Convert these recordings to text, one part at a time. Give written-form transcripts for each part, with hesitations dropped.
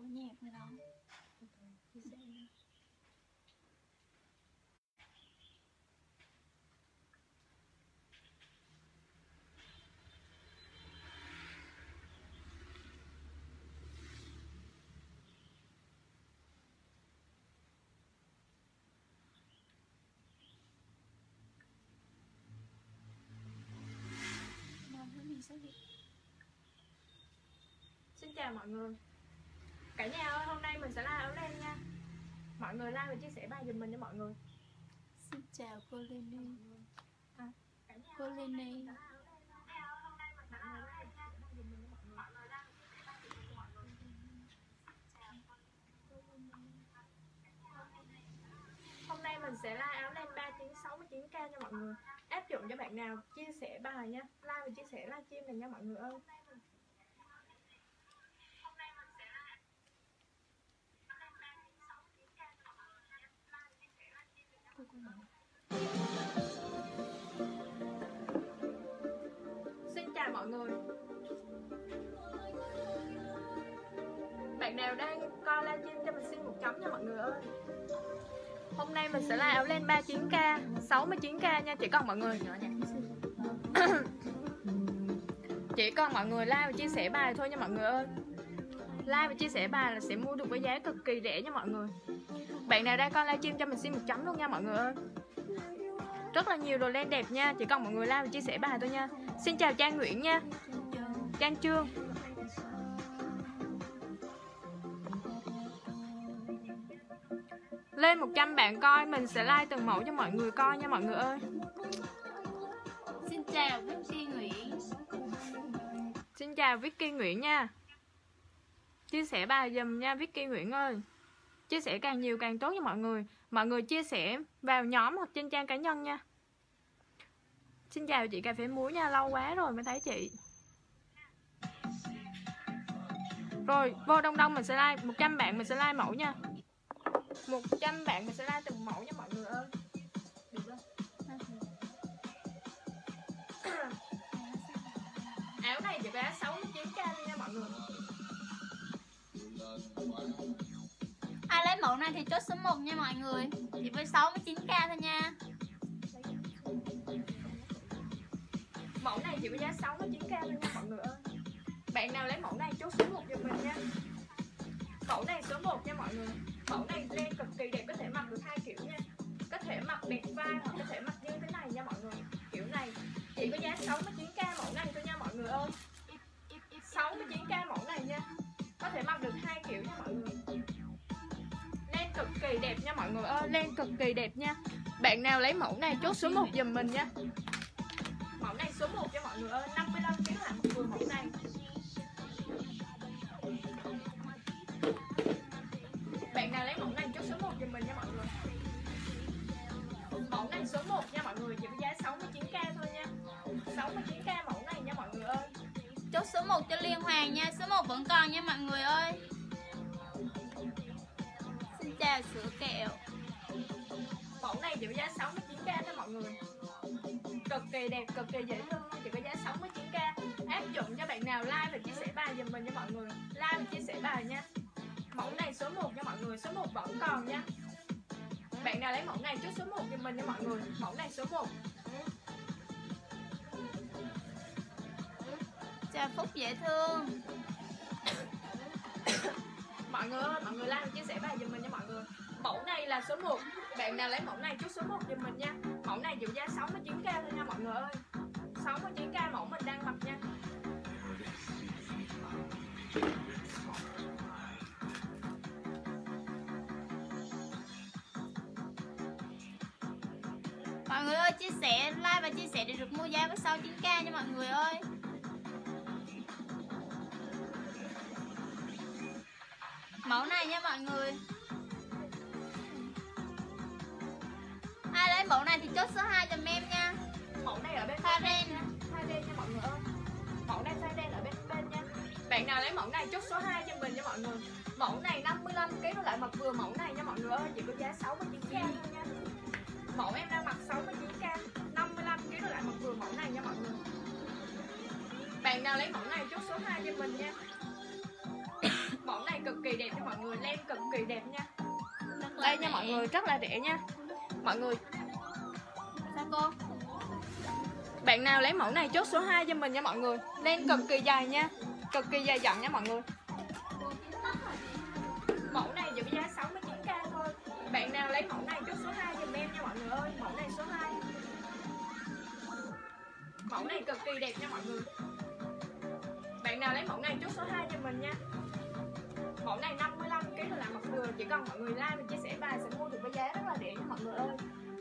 nhạc này đó. Xin chào mọi người. Cả nhà ơi, hôm nay mình sẽ like áo len nha. Mọi người like và chia sẻ bài giùm mình cho mọi người. Xin chào cô Lenny. Cô Lenny. Hôm nay mình sẽ like áo len 3 tiếng 69k cho mọi người. Áp dụng cho bạn nào chia sẻ bài nha. Like và chia sẻ livestream này nha mọi người ơi. Xin chào mọi người. Bạn nào đang coi livestream cho mình xin một chấm nha mọi người ơi. Hôm nay mình sẽ like áo len 39k 69k nha. Chỉ cần mọi người chỉ cần mọi người like và chia sẻ bài thôi nha mọi người ơi. Like và chia sẻ bài là sẽ mua được với giá cực kỳ rẻ nha mọi người. Bạn nào đang coi livestream cho mình xin một chấm luôn nha mọi người ơi. Rất là nhiều đồ len đẹp nha. Chỉ cần mọi người like và chia sẻ bài thôi nha. Xin chào Trang Nguyễn nha. Trang Trương. Lên 100 bạn coi, mình sẽ like từng mẫu cho mọi người coi nha mọi người ơi. Xin chào Vicky Nguyễn. Xin chào Vicky Nguyễn nha. Chia sẻ bài giùm nha Vicky Nguyễn ơi. Chia sẻ càng nhiều càng tốt nha mọi người. Mọi người chia sẻ vào nhóm hoặc trên trang cá nhân nha. Xin chào chị cà phê muối nha. Lâu quá rồi mới thấy chị. Rồi vô đông đông mình sẽ like 100 bạn mình sẽ like mẫu nha. 100 bạn mình sẽ like từng mẫu nha mọi người ơi. Được không? Áo này chỉ giá 69k nha mọi người. Ai lấy mẫu này thì chốt số 1 nha mọi người. Chỉ với 69k thôi nha. Mẫu này chỉ có giá 69k thôi nha mọi người ơi. Bạn nào lấy mẫu này chốt số 1 giùm mình nha. Mẫu này số 1 nha mọi người. Mẫu này len cực kỳ đẹp, có thể mặc được hai kiểu nha. Có thể mặc đẹp vai hoặc có thể mặc như thế này nha mọi người. Kiểu này chỉ có giá 69k mẫu này thôi nha mọi người ơi. 69k mẫu này nha. Có thể mặc được hai kiểu nha mọi người. Len cực kỳ đẹp nha mọi người ơi. Len cực kỳ đẹp nha. Bạn nào lấy mẫu này chốt số 1 giùm mình nha. Mẫu này số 1 cho mọi người ơi. 55kg là một vừa mẫu này. Bạn nào lấy mẫu này chốt số 1 giùm mình nha mọi người. Mẫu này số 1 nha mọi người. Chỉ với giá 69k thôi nha. 69k mẫu này nha mọi người ơi. Chốt số 1 cho Liên Hoàng nha. Số 1 vẫn còn nha mọi người ơi. Xin chào sữa kẹo. Mẫu này chỉ với giá 69k thôi mọi người. Cực kỳ đẹp, cực kỳ dễ thương. Chỉ có giá 69k. Áp dụng cho bạn nào like và chia sẻ bài giùm mình nha mọi người. Like và chia sẻ bài nha. Mẫu này số 1 nha mọi người. Số 1 vẫn còn nha. Bạn nào lấy mẫu này chốt số 1 giùm mình nha mọi người. Mẫu này số 1. Chào Phúc dễ thương. Mọi người ơi, mọi người like và chia sẻ bài giùm mình nha mọi người. Mẫu này là số 1. Bạn nào lấy mẫu này chốt số 1 giùm mình nha. Mẫu này chịu giá 69k thôi nha mọi người ơi. 69k mẫu mình đang mặc nha. Mọi người ơi chia sẻ, like và chia sẻ để được mua giá với 69k nha mọi người ơi. Mẫu này nha mọi người. Ai lấy mẫu này thì chốt số 2 giùm em nha. Mẫu này ở bên Pha ren nha. Pha ren nha mọi người ơi. Mẫu này pha ren ở bên nha. Bạn nào lấy mẫu này chốt số 2 cho mình nha mọi người. Mẫu này 55kg lại mặc vừa mẫu này nha mọi người ơi. Chỉ có giá 69k thôi nha. Mẫu em đang mặc 69k. 55kg lại mặc vừa mẫu này nha mọi người. Bạn nào lấy mẫu này chốt số 2 cho mình nha. Mẫu này cực kỳ đẹp cho mọi người, len cực kỳ đẹp nha. Rất là Đây nha rẻ. mọi người, rất là rẻ nha. Mọi người, Sao cô? bạn nào lấy mẫu này chốt số 2 cho mình nha mọi người. Len cực kỳ dài nha, cực kỳ dài dặn nha mọi người. Mẫu này chỉ có giá 69k thôi. Bạn nào lấy mẫu này chốt số 2 giùm em nha mọi người ơi. Mẫu này số 2. Mẫu này cực kỳ đẹp nha mọi người. Bạn nào lấy mẫu này chốt số 2 cho mình nha. Mẫu này 55kg là mặt vừa. Chỉ cần mọi người like và chia sẻ bài sẽ mua được với giá rất là rẻ nha mọi người ơi.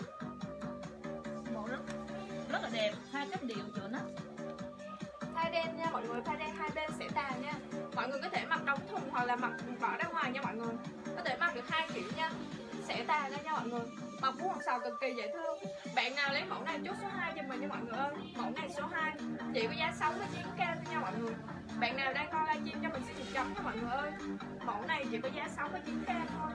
Mẫu rất là đẹp, hai cách điệu chỗ nó. Hai đen nha mọi người, hai đen hai bên sẽ tà nha. Mọi người có thể mặc đóng thùng hoặc là mặc bỏ ra ngoài nha mọi người. Có thể mặc được hai kiểu nha. Sẽ tà ra nha mọi người. Mặc vuông sào cực kỳ dễ thương. Bạn nào lấy mẫu này chốt số 2 cho mình nha mọi người ơi. Mẫu này số 2 chỉ có giá 69k thôi nha mọi người. Bạn nào đang coi livestream cho mình xin một chấm nha mọi người ơi. Mẫu này chỉ có giá 69k thôi.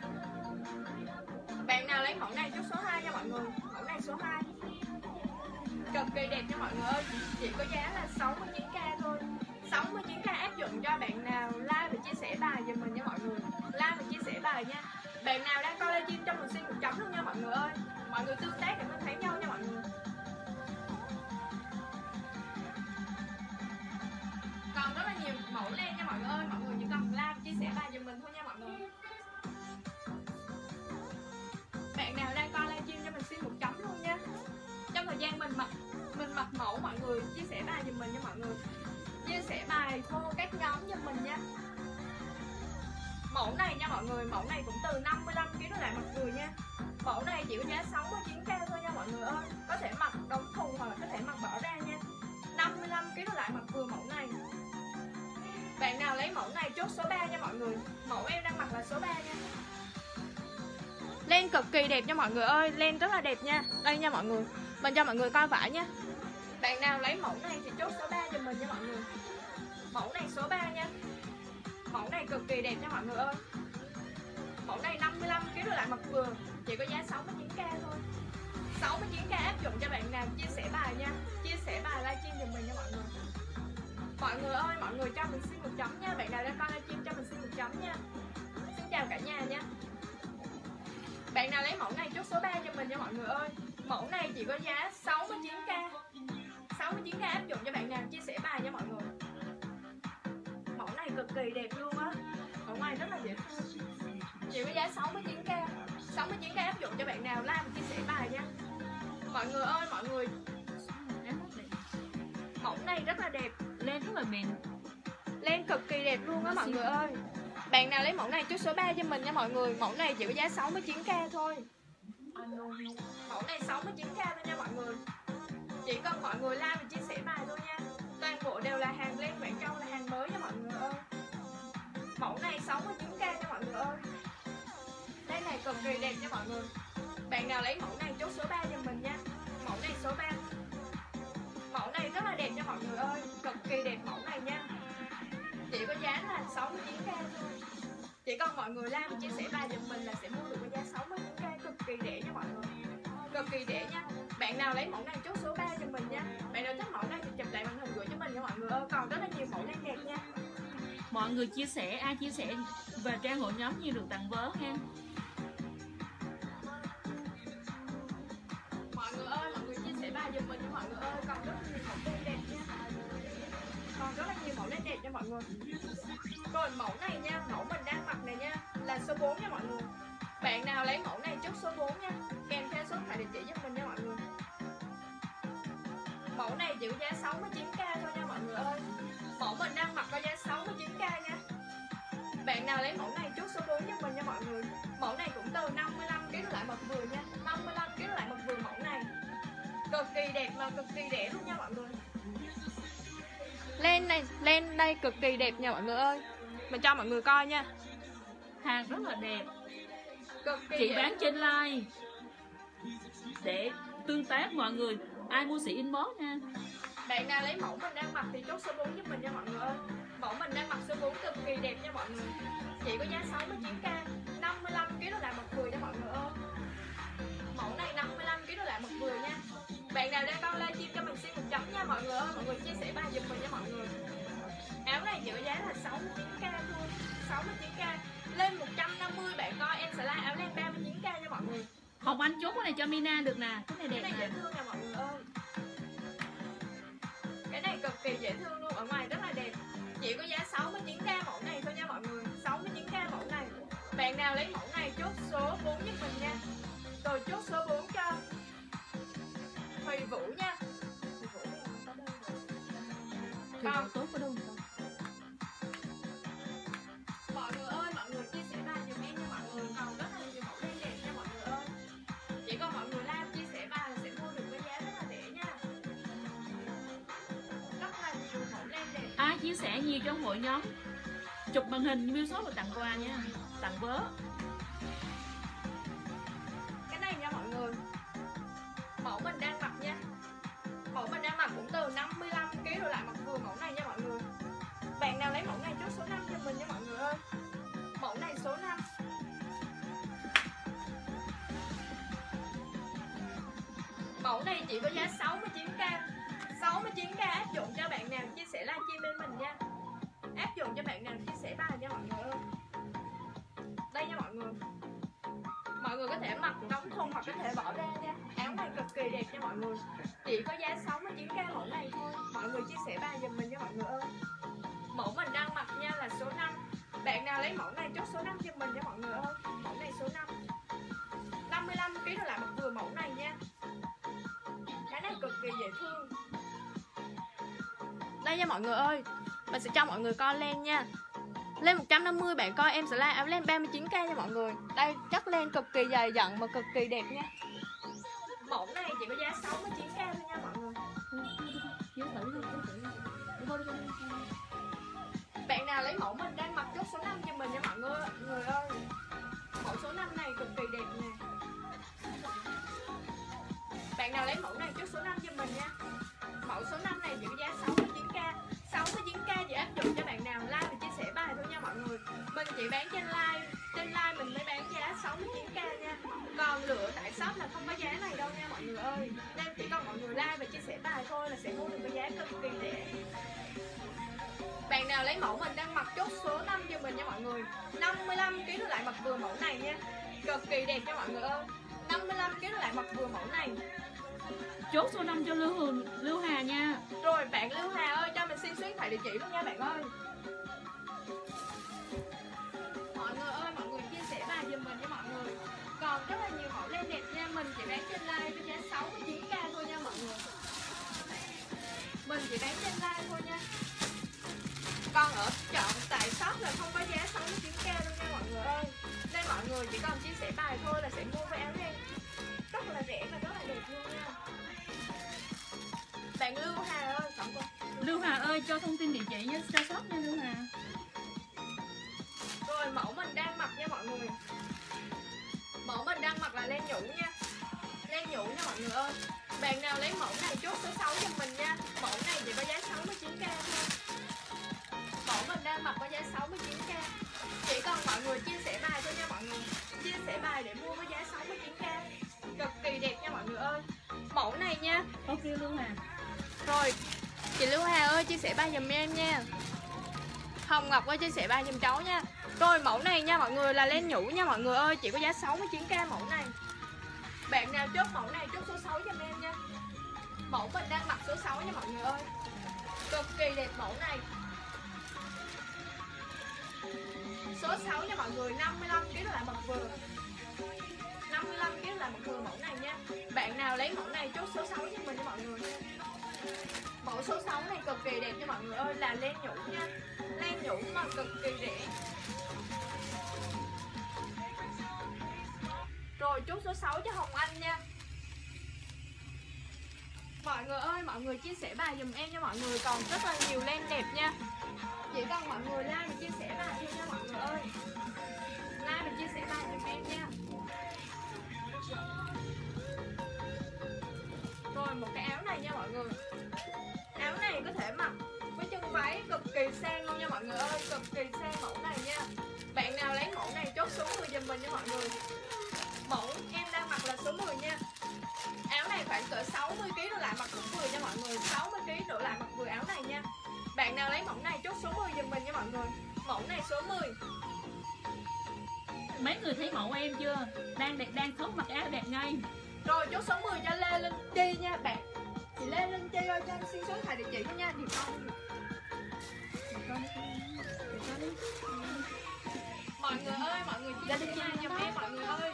Bạn nào lấy mẫu này chốt số 2 nha mọi người. Mẫu này số 2 cực kỳ đẹp nha mọi người ơi. Chỉ có giá là 69k thôi. 69k áp dụng cho bạn nào like và chia sẻ bài giùm mình nha mọi người. Like và chia sẻ bài nha. Bạn nào đang coi livestream cho mình xin một chấm luôn nha mọi người ơi. Mọi người tương tác để mình thấy nhau nha mọi người. Còn rất là nhiều mẫu len nha mọi người ơi. Mọi người chỉ cần like và chia sẻ bài giùm mình thôi nha mọi người. Bạn nào đang coi livestream cho mình xin một chấm luôn nha. Trong thời gian mình mặc mẫu, mọi người chia sẻ bài giùm mình nha mọi người. Chia sẻ bài vô các nhóm giùm mình nha. Mẫu này nha mọi người, mẫu này cũng từ 55kg trở lại mặt vừa nha. Mẫu này chỉ có giá 69k thôi nha mọi người ơi. Có thể mặc đóng thùng hoặc là có thể mặc bỏ ra nha. 55kg trở lại mặt vừa mẫu này. Bạn nào lấy mẫu này chốt số 3 nha mọi người. Mẫu em đang mặc là số 3 nha. Len cực kỳ đẹp nha mọi người ơi. Len rất là đẹp nha. Đây nha mọi người, mình cho mọi người coi vải nha. Bạn nào lấy mẫu này thì chốt số 3 cho mình nha mọi người. Mẫu này số 3 nha. Mẫu này cực kỳ đẹp nha mọi người ơi. Mẫu này 55kg trở lại mặt vừa. Chỉ có giá 69k thôi. 69k áp dụng cho bạn nào chia sẻ bài nha. Chia sẻ bài livestream giùm mình nha mọi người. Mọi người ơi, mọi người cho mình xin một chấm nha. Bạn nào đang coi livestream cho mình xin một chấm nha. Xin chào cả nhà nha. Bạn nào lấy mẫu này chốt số 3 cho mình nha mọi người ơi. Mẫu này chỉ có giá 69k. 69k áp dụng cho bạn nào chia sẻ bài nha mọi người. Mẫu này cực kỳ đẹp luôn á. Ở ngoài rất là dễ thương. Chỉ có giá 69k. 69k áp dụng cho bạn nào like và chia sẻ bài nha. Mọi người ơi, mọi người, mẫu này rất là đẹp. Len rất là mịn. Len cực kỳ đẹp luôn á mọi người ơi. Bạn nào lấy mẫu này chốt số 3 cho mình nha mọi người. Mẫu này chỉ có giá 69k thôi. Mẫu này 69k thôi nha mọi người. Chỉ cần mọi người like và chia sẻ bài thôi nha. Toàn bộ đều là hàng len Quảng Châu, là hàng mới nha mọi người ơi. Mẫu này 69k nha mọi người ơi. Đây này cực kỳ đẹp nha mọi người. Bạn nào lấy mẫu này chốt số 3 cho mình nha. Mẫu này số 3. Mẫu này rất là đẹp nha mọi người ơi. Cực kỳ đẹp mẫu này nha. Chỉ có giá là 69k thôi. Chỉ cần mọi người like và chia sẻ bài giùm mình là sẽ mua được với giá 69k. Cực kỳ rẻ nha mọi người. Cực kỳ rẻ nha. Bạn nào lấy mẫu này chốt số 3 cho mình nha. Bạn nào thích mẫu này thì chụp lại màn hình gửi cho mình nha mọi người ơi. Còn rất là nhiều mẫu len đẹp nha. Mọi người chia sẻ, ai chia sẻ về trang hội nhóm nhiều được tặng vớ nha. Mọi người ơi, mọi người chia sẻ bài giùm mình nha mọi người ơi. Còn rất là nhiều mẫu len đẹp nha. Còn rất là nhiều mẫu len đẹp nha mọi người. Rồi mẫu này nha, mẫu mình đang mặc này nha, là số 4 nha mọi người. Bạn nào lấy mẫu này chốt số 4 nha. Kèm theo số điện địa chỉ giúp mình nha mọi người. Mẫu này chỉ có giá 69k thôi nha mọi người ơi. Mẫu mình đang mặc có giá 69k nha. Bạn nào lấy mẫu này chốt số 4 giúp mình nha mọi người. Mẫu này cũng từ 55kg lại mặt vừa nha. 55kg lại mặt vừa mẫu này. Cực kỳ đẹp mà cực kỳ rẻ luôn nha mọi người. Len này, len đây cực kỳ đẹp nha mọi người ơi. Mình cho mọi người coi nha. Hàng rất là đẹp. Cực kỳ Chị đẹp. bán trên live để tương tác mọi người. Ai mua sĩ inbox nha. Bạn nào lấy mẫu mình đang mặc thì chốt số 4 giúp mình nha mọi người ơi. Mẫu mình đang mặc số 4 cực kỳ đẹp nha mọi người. Chỉ có giá 69k. 55kg lại mặt vừa nha mọi người ơi. Mẫu này 55kg lại mặt vừa nha. Bạn nào đang coi livestream cho mình xin một chấm nha mọi người ơi. Mọi người chia sẻ bài giùm mình nha mọi người. Áo này chỉ có giá là 69k thôi. 69k. slide áo len 39k nha mọi người. Hồng Anh chốt cái này cho Mina được nè. Cái này Cái đẹp này nè. dễ thương nè mọi người ơi. Cái này cực kỳ dễ thương luôn, ở ngoài rất là đẹp. Chỉ có giá 69k mẫu này thôi nha mọi người. 69k mẫu này. Bạn nào lấy mẫu này chốt số 4 giúp mình nha. Rồi chốt số 4 cho Thùy Vũ nha. Thùy Vũ này không có đơn rồi. Thì tốt có đâu không? Mọi người ơi, mọi người chia sẻ bài giùm em nha mọi người. Còn rất là nhiều mẫu len đẹp nha mọi người ơi. Chỉ cần mọi người like chia sẻ bài là sẽ mua được với giá rất là rẻ nha. Rất là nhiều mẫu len đẹp. Ai chia sẻ nhiều trong hội nhóm chụp màn hình view số và tặng quà nha. Tặng vớ. Cái này nha mọi người, mẫu mình đang mặc nha. Mẫu mình đang mặc cũng từ 55kg rồi lại mặc vừa mẫu này nha mọi người. Bạn nào lấy mẫu này chốt số 5 cho mình nha mọi người ơi. Mẫu này số 5. Mẫu này chỉ có giá 69k. 69k áp dụng cho bạn nào chia sẻ livestream bên mình nha. Áp dụng cho bạn nào chia sẻ bài nha mọi người ơi. Đây nha mọi người. Mọi người có thể mặc đóng thùng hoặc có thể bỏ ra nha. Áo này cực kỳ đẹp nha mọi người. Chỉ có giá 69k mẫu này thôi. Mọi người chia sẻ bài giùm mình nha mọi người ơi. Mẫu mình đang mặc nha là số 5. Bạn nào lấy mẫu này chốt số 5 giùm mình nha mọi người ơi. Mẫu này số 5. 55kg rồi lại mặc vừa mẫu này nha. Cái này cực kỳ dễ thương. Đây nha mọi người ơi. Mình sẽ cho mọi người coi len nha. Lên 150 bạn coi em sẽ like áo len 39k nha mọi người. Đây chất len cực kỳ dày dặn và cực kỳ đẹp nha. Mẫu này chỉ có giá 69k thôi nha mọi người. Bạn nào lấy mẫu mình đang mặc chốt số 5 cho mình nha mọi người ơi. Mẫu số 5 này cực kỳ đẹp nè. Bạn nào lấy mẫu này chốt số 5 cho mình nha. Mẫu số 5 này chỉ có giá 69k. 69k chỉ áp dụng cho bạn nào like và chia sẻ bài thôi nha mọi người. Mình chỉ bán trên like. Trên like mình mới bán giá 69k nha. Còn lựa tại shop là không có giá này đâu nha mọi người ơi. Nên chỉ cần mọi người like và chia sẻ bài thôi là sẽ mua được với giá cực kỳ rẻ. Bạn nào lấy mẫu mình đang mặc chốt số 5 cho mình nha mọi người. 55kg rồi lại mặc vừa mẫu này nha. Cực kỳ đẹp nha mọi người ơi. 55kg rồi lại mặc vừa mẫu này. Chốt số 5 cho Lưu Hà nha. Rồi bạn Lưu Hà ơi, cho mình xin số điện thoại địa chỉ luôn nha bạn ơi. Mọi người chia sẻ bài giùm mình nha mọi người. Còn rất là nhiều mẫu len đẹp nha. Mình chỉ bán trên live với giá 69k thôi nha mọi người. Mình chỉ bán trên live thôi nha. Còn ở chọn tại shop là không có giá 69k đâu nha mọi người ơi. Nên mọi người chỉ cần chia sẻ bài thôi là sẽ mua với áo len rất là rẻ và rất là đẹp luôn nha. Bạn Lưu Hà ơi, cảm ơn. Lưu Hà ơi cho thông tin địa chỉ cho shop nha Lưu Hà. Rồi mẫu mình đang mặc nha mọi người. Mẫu mình đang mặc là len nhũ nha. Len nhũ nha mọi người ơi. Bạn nào lấy mẫu này chốt số 6 cho mình nha. Mẫu này chỉ có giá 69k thôi. Mẫu mình đang mặc có giá 69k. Chỉ cần mọi người chia sẻ bài thôi nha mọi người. Chia sẻ bài để mua với giá 69k. Cực kỳ đẹp nha mọi người ơi. Mẫu này nha. Ok Lưu Hà. Rồi chị Lưu Hà ơi chia sẻ bài giùm em nha. Hồng Ngọc ơi chia sẻ bài giùm cháu nha. Rồi mẫu này nha mọi người là len nhũ nha mọi người ơi. Chỉ có giá 69k mẫu này. Bạn nào chốt mẫu này chốt số 6 giùm em nha. Mẫu mình đang mặc số 6 nha mọi người ơi. Cực kỳ đẹp mẫu này. Số 6 nha mọi người. 55kg là mặc vừa. 55kg là mặc vừa mẫu này nha. Bạn nào lấy mẫu này chốt số 6 cho mình nha mọi người. Mẫu số 6 này cực kỳ đẹp nha mọi người ơi. Là len nhũ nha. Len nhũ mà cực kỳ rẻ. Rồi chốt số 6 cho Hồng Anh nha. Mọi người ơi, mọi người chia sẻ bài giùm em nha mọi người. Còn rất là nhiều len đẹp nha. Chỉ cần mọi người like và chia sẻ bài thôi nha mọi người ơi. Like và chia sẻ bài giùm em nha. Rồi một cái áo này nha mọi người. Áo này có thể mặc với chân váy cực kỳ sang luôn nha mọi người ơi. Cực kỳ sang mẫu này nha. Bạn nào lấy mẫu này chốt số 10 giùm mình nha mọi người. Mẫu em đang mặc là số 10 nha. Áo này khoảng cỡ 60kg đổ lại mặc cũng vừa nha mọi người. 60kg đổ lại mặc vừa áo này nha. Bạn nào lấy mẫu này chốt số 10 giùm mình nha mọi người. Mẫu này số 10. Mấy người thấy mẫu em chưa? Đang xấu mặc áo đẹp ngay. Rồi chốt số 10 cho Lê Linh Chi nha bạn. Chị Lê Linh Chi ơi, cho em xin số điện thoại địa chỉ nha. Thì mọi người ơi, mọi người chia sẻ nha giùm em mọi người ơi.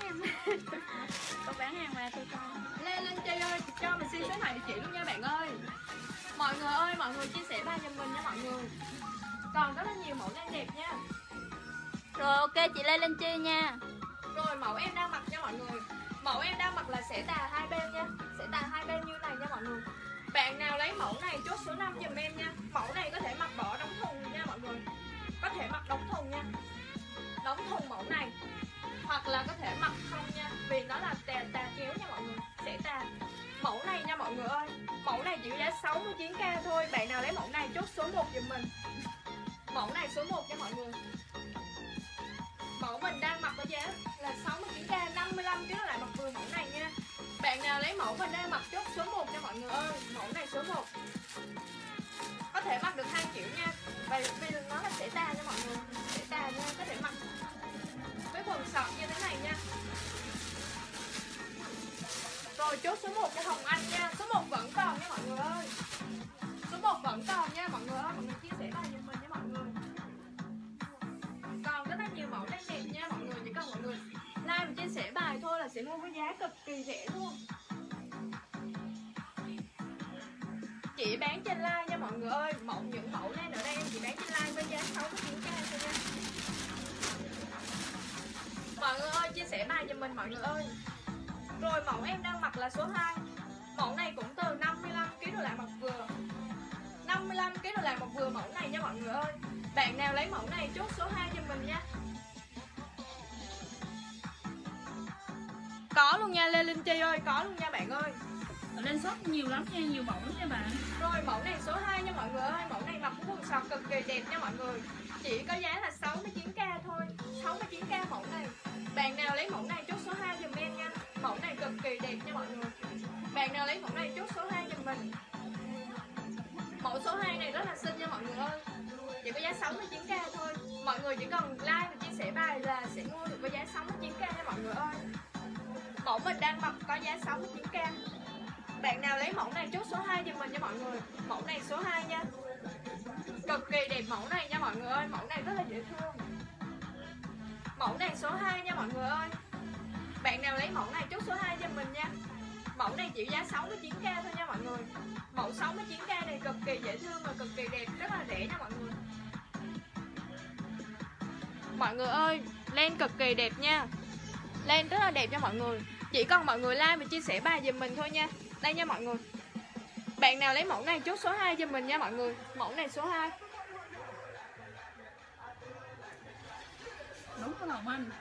Có bán hàng mà tôi coi. Lê Linh Chi ơi, cho mình xin số điện thoại địa chỉ luôn nha bạn ơi. Mọi người ơi, mọi người chia sẻ giùm mình nha mọi người. Còn rất là nhiều mẫu đang đẹp nha. Rồi ok chị Lê Linh Chi nha. Rồi mẫu em đang mặc nha mọi người. Mẫu em đang mặc là sẽ tà hai bên nha. Sẽ tà hai bên như này nha mọi người. Bạn nào lấy mẫu này chốt số 5 giùm em nha. Mẫu này có thể mặc bỏ đóng thùng nha mọi người. Có thể mặc đóng thùng nha. Đóng thùng mẫu này. Hoặc là có thể mặc không nha. Vì nó là tà kéo nha mọi người. Sẽ tà. Mẫu này nha mọi người ơi. Mẫu này chỉ giá 69k thôi. Bạn nào lấy mẫu này chốt số 1 giùm mình. Mẫu này số 1 nha mọi người. Mẫu mình đang mặc với giá là 69k, 55 kg lại mặc vừa mẫu này nha. Bạn nào lấy mẫu mình đang mặc chốt số 1 nha mọi người ơi. Mẫu này số 1. Có thể mặc được 2 kiểu nha. Vì nó là sẽ tà nha mọi người. Sẽ tà nha, có thể mặc với quần sọt như thế này nha. Rồi chốt số 1 cho Hồng Anh nha. Số 1 vẫn còn nha mọi người ơi. Số 1 vẫn còn nha mọi người ơi. Mọi người chia sẻ bài giùm mình nha mọi người. Còn rất là nhiều mẫu đang đẹp nha mọi người. Chỉ cần mọi người like và chia sẻ bài thôi là sẽ mua với giá cực kỳ rẻ luôn. Chỉ bán trên like nha mọi người ơi. Những mẫu này ở đây em chỉ bán trên like với giá 69k thôi nha. Mọi người ơi chia sẻ bài giùm mình mọi người ơi. Rồi mẫu em đang mặc là số 2. Mẫu này cũng từ 55kg đổ lại mặc vừa. 55kg đổ lại mặc vừa mẫu này nha mọi người ơi. Bạn nào lấy mẫu này chốt số 2 giùm mình nha. Có luôn nha Lê Linh Chi ơi, có luôn nha bạn ơi. Ở lên shop nhiều lắm nha, nhiều mẫu lắm nha bạn. Rồi mẫu này số 2 nha mọi người ơi. Mẫu này mặc quần sọt cực kỳ đẹp nha mọi người. Chỉ có giá là 69k thôi. 69k mẫu này. Bạn nào lấy mẫu này chốt số 2 giùm em nha. Mẫu này cực kỳ đẹp nha mọi người. Bạn nào lấy mẫu này chốt số 2 giùm mình. Mẫu số 2 này rất là xinh nha mọi người ơi. Chỉ có giá 69k thôi. Mọi người chỉ cần like và chia sẻ bài là sẽ mua được với giá 69k nha mọi người ơi. Mẫu mình đang mặc có giá 69k. Bạn nào lấy mẫu này chốt số 2 giùm mình nha mọi người. Mẫu này số 2 nha. Cực kỳ đẹp mẫu này nha mọi người ơi. Mẫu này rất là dễ thương. Mẫu này số 2 nha mọi người ơi. Bạn nào lấy mẫu này chốt số 2 giùm mình nha. Mẫu này chỉ giá 69k thôi nha mọi người. Mẫu 69k này cực kỳ dễ thương và cực kỳ đẹp, rất là rẻ nha mọi người. Mọi người ơi, len cực kỳ đẹp nha. Len rất là đẹp nha mọi người. Chỉ cần mọi người like và chia sẻ bài giùm mình thôi nha. Đây nha mọi người. Bạn nào lấy mẫu này chốt số 2 giùm mình nha mọi người. Mẫu này số 2. Đúng có Hồng Anh.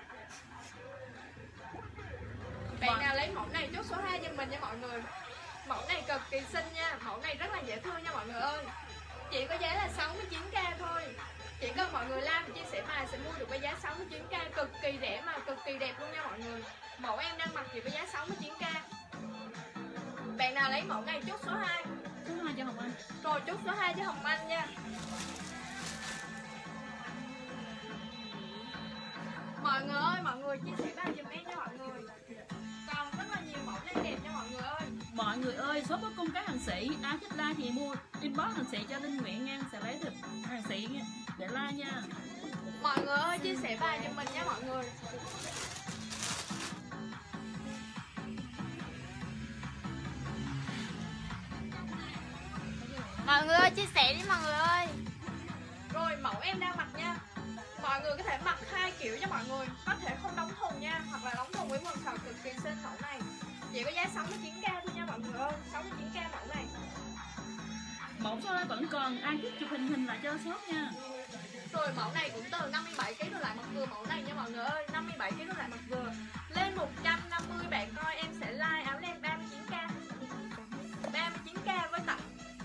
Bạn nào lấy mẫu này chốt số 2 giùm mình nha mọi người. Mẫu này cực kỳ xinh nha. Mẫu này rất là dễ thương nha mọi người ơi. Chỉ có giá là 69k thôi. Chỉ cần mọi người like và chia sẻ bài sẽ mua được với giá 69k. Cực kỳ rẻ mà cực kỳ đẹp luôn nha mọi người. Mẫu em đang mặc chỉ với giá 69k. Bạn nào lấy mẫu này chốt số 2. Số 2 cho Hồng Anh. Rồi chốt số 2 cho Hồng Anh nha. Mọi người ơi, mọi người chia sẻ bài giùm em nha mọi người. Còn rất là nhiều mẫu đang đẹp nha mọi người ơi. Mọi người ơi, shop có cung các hàng sĩ. Ai thích like thì mua inbox hàng sĩ cho Linh Nguyễn nha. Sẽ lấy được hàng sĩ nha. Để like nha. Mọi người ơi, chia sẻ bài giùm mình nha mọi người. Mọi người ơi chia sẻ đi mọi người ơi. Rồi mẫu em đang mặc nha. Mọi người có thể mặc 2 kiểu cho mọi người. Có thể không đóng thùng nha. Hoặc là đóng thùng với quần sọt cực kỳ xinh mẫu này. Chỉ có giá 69k thôi nha mọi người ơi. 69k mẫu này. Mẫu số đó vẫn còn. Ai thích chụp hình lại cho shop nha. Rồi mẫu này cũng từ 57kg đổ lại mặc vừa mẫu này nha mọi người ơi. 57kg đổ lại mặc vừa. Lên 150 bạn coi em sẽ like áo len 39k. 39k với tặng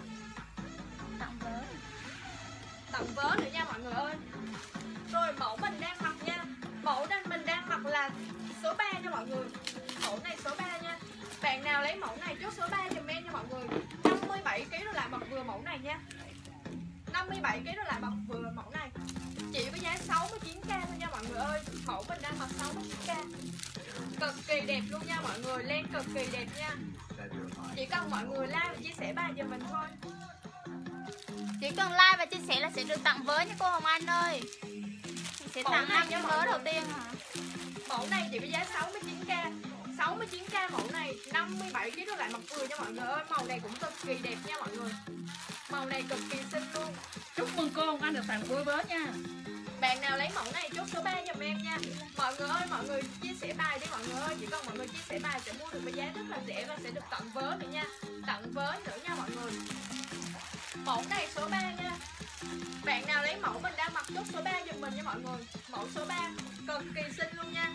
vớ. Tặng vớ nữa nha mọi người ơi. Rồi mẫu mình đang mặc nha. Mẫu mình đang mặc là số 3 nha mọi người. Mẫu này số 3 nha. Bạn nào lấy mẫu này chốt số 3 giùm em nha mọi người. 57kg đổ lại mặc vừa mẫu này nha. 57kg đổ lại mặc vừa mẫu này. Chỉ có giá 69k thôi nha mọi người. người ơi. Mẫu mình đang mặc 69k. Cực kỳ đẹp luôn nha mọi người, len cực kỳ đẹp nha. Chỉ cần mọi người like và chia sẻ bài giùm mình thôi. Chỉ cần like và chia sẻ là sẽ được tặng vớ nha cô Hồng Anh ơi. Sẽ tặng 5 cái vớ đầu tiên hả? Mẫu này chỉ với giá 69k. 69k mẫu này 57 kg đổ lại mặc vừa nha mọi người ơi. Màu này cũng cực kỳ đẹp nha mọi người. Màu này cực kỳ xinh luôn. Chúc mừng cô Hồng Anh được tặng đôi vớ nha. Bạn nào lấy mẫu này chốt số 3 giùm em nha. Mọi người ơi, mọi người chia sẻ bài đi mọi người ơi. Chỉ cần mọi người chia sẻ bài sẽ mua được với giá rất là rẻ và sẽ được tặng vớ nữa nha. Tặng vớ nữa nha mọi người. Mẫu này số 3 nha. Bạn nào lấy mẫu mình đang mặc chốt số 3 giùm mình nha mọi người. Mẫu số 3 cực kỳ xinh luôn nha.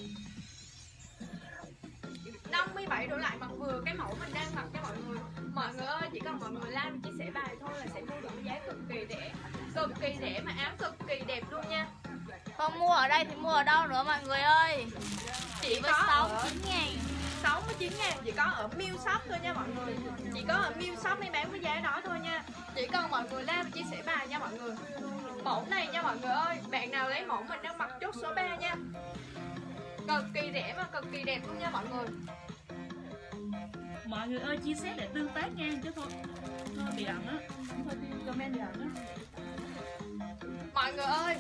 57 đổ lại mặc vừa cái mẫu mình đang mặc nha mọi người. Mọi người ơi, chỉ cần mọi người like và chia sẻ bài thôi là sẽ mua được với giá cực kỳ rẻ. Cực kỳ rẻ mà áo cực kỳ đẹp luôn nha. Không mua ở đây thì mua ở đâu nữa mọi người ơi. Chỉ với có 69 ngàn. 69 ngàn chỉ có ở Miu Shop thôi nha mọi người. Chỉ có ở Miu Shop mới bán với giá đó thôi nha. Chỉ cần mọi người like và chia sẻ bài nha mọi người. Mẫu này nha mọi người ơi. Bạn nào lấy mẫu mình đang mặc chốt số 3 nha. Cực kỳ rẻ và cực kỳ đẹp luôn nha mọi người. Mọi người ơi chia sẻ để tương tác nha, chứ thôi bị ẩn á, thôi comment bị ẩn á. Mọi người ơi,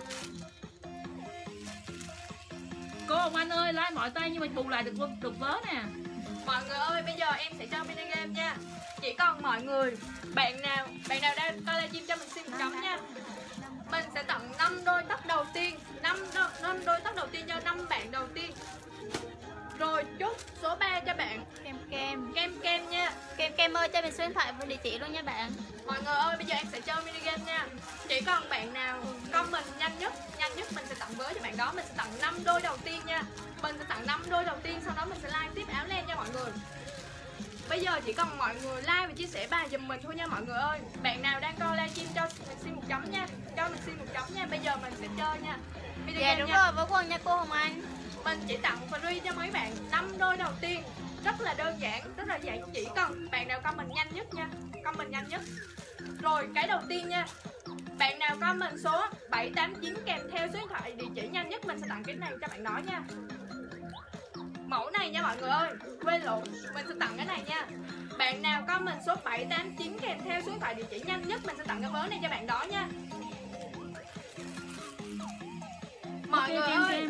Cô Hồng Anh ơi like mọi tay nhưng mà bù lại được vớ nè. mọi người ơi, bây giờ em sẽ cho mini game nha. Chỉ cần mọi người, bạn nào đang coi livestream cho mình xin một chấm nha. Mình sẽ tặng 5 đôi tất đầu tiên, 5 đôi tất đầu tiên cho 5 bạn đầu tiên. Rồi chúc số 3 cho bạn Kem nha. Kem ơi cho mình số điện thoại và địa chỉ luôn nha bạn. Mọi người ơi, bây giờ em sẽ chơi mini game nha. Chỉ còn bạn nào comment nhanh nhất mình sẽ tặng vớ cho bạn đó. Mình sẽ tặng 5 đôi đầu tiên nha. Mình sẽ tặng 5 đôi đầu tiên, sau đó mình sẽ like tiếp áo len nha mọi người. Bây giờ chỉ cần mọi người like và chia sẻ bài giùm mình thôi nha mọi người ơi. Bạn nào đang coi livestream cho mình xin một chấm nha. Cho mình xin một chấm nha. Bây giờ mình sẽ chơi nha. Dạ đúng rồi, với quân nha cô Hồng Anh. Mình chỉ tặng free cho mấy bạn 5 đôi đầu tiên. Rất là đơn giản, rất là giản. Chỉ cần bạn nào comment nhanh nhất nha. Comment nhanh nhất. Rồi cái đầu tiên nha. Bạn nào comment số 789 kèm theo số điện thoại địa chỉ nhanh nhất, mình sẽ tặng cái này cho bạn đó nha. Mẫu này nha mọi người ơi. Quên lộn, mình sẽ tặng cái này nha. Bạn nào comment số 789 kèm theo số điện thoại địa chỉ nhanh nhất, mình sẽ tặng cái vớ này cho bạn đó nha. Mọi người ơi,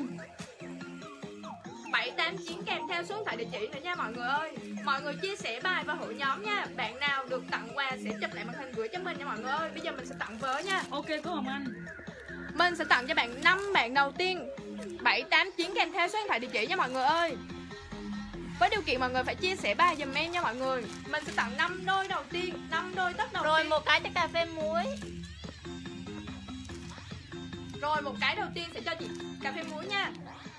789 kèm theo số điện thoại địa chỉ nữa nha mọi người ơi. Mọi người chia sẻ bài và hội nhóm nha. Bạn nào được tặng quà sẽ chụp lại màn hình gửi cho mình nha mọi người ơi. Bây giờ mình sẽ tặng vớ nha. Ok cô Hồng Anh. Mình sẽ tặng cho bạn 5 bạn đầu tiên 789 kèm theo số điện thoại địa chỉ nha mọi người ơi. Với điều kiện mọi người phải chia sẻ bài giùm em nha mọi người. Mình sẽ tặng 5 đôi đầu tiên, 5 đôi tất đầu Rồi tiên. một cái cho cà phê muối. Rồi một cái đầu tiên sẽ cho chị cà phê muối nha.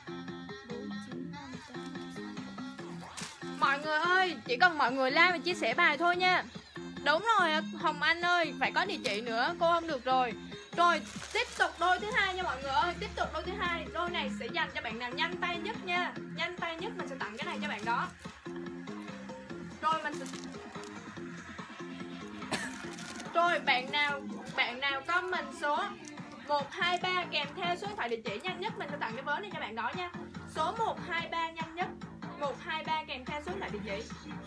Mọi người ơi, chỉ cần mọi người like và chia sẻ bài thôi nha. Đúng rồi Hồng Anh ơi, phải có địa chỉ nữa, cô không được rồi. Rồi tiếp tục đôi thứ hai nha mọi người ơi. Tiếp tục đôi thứ hai. Đôi này sẽ dành cho bạn nào nhanh tay nhất nha. Nhanh tay nhất mình sẽ tặng cái này cho bạn đó. Rồi mình sẽ... Rồi bạn nào comment số 123 kèm theo số điện thoại địa chỉ nhanh nhất, mình sẽ tặng cái vớ này cho bạn đó nha. Số 123 nhanh nhất, 123 kèm theo số điện thoại địa chỉ.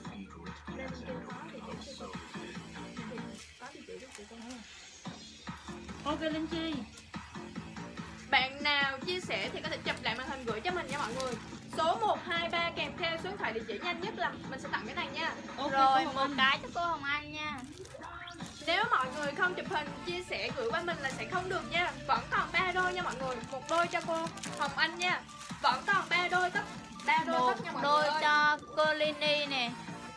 Ok Linh Chi. Bạn nào chia sẻ thì có thể chụp lại màn hình gửi cho mình nha mọi người. Số 123 kèm theo số điện thoại địa chỉ nhanh nhất là mình sẽ tặng cái này nha. Ok, Rồi cô Hồng một Anh. cái cho cô Hồng Anh nha. Nếu mọi người không chụp hình chia sẻ gửi qua mình là sẽ không được nha. Vẫn còn 3 đôi nha mọi người. Một đôi cho cô Hồng Anh nha. Vẫn còn 3 đôi tất. 3 đôi Một tất nha mọi đôi người ơi. cho cô Lini nè.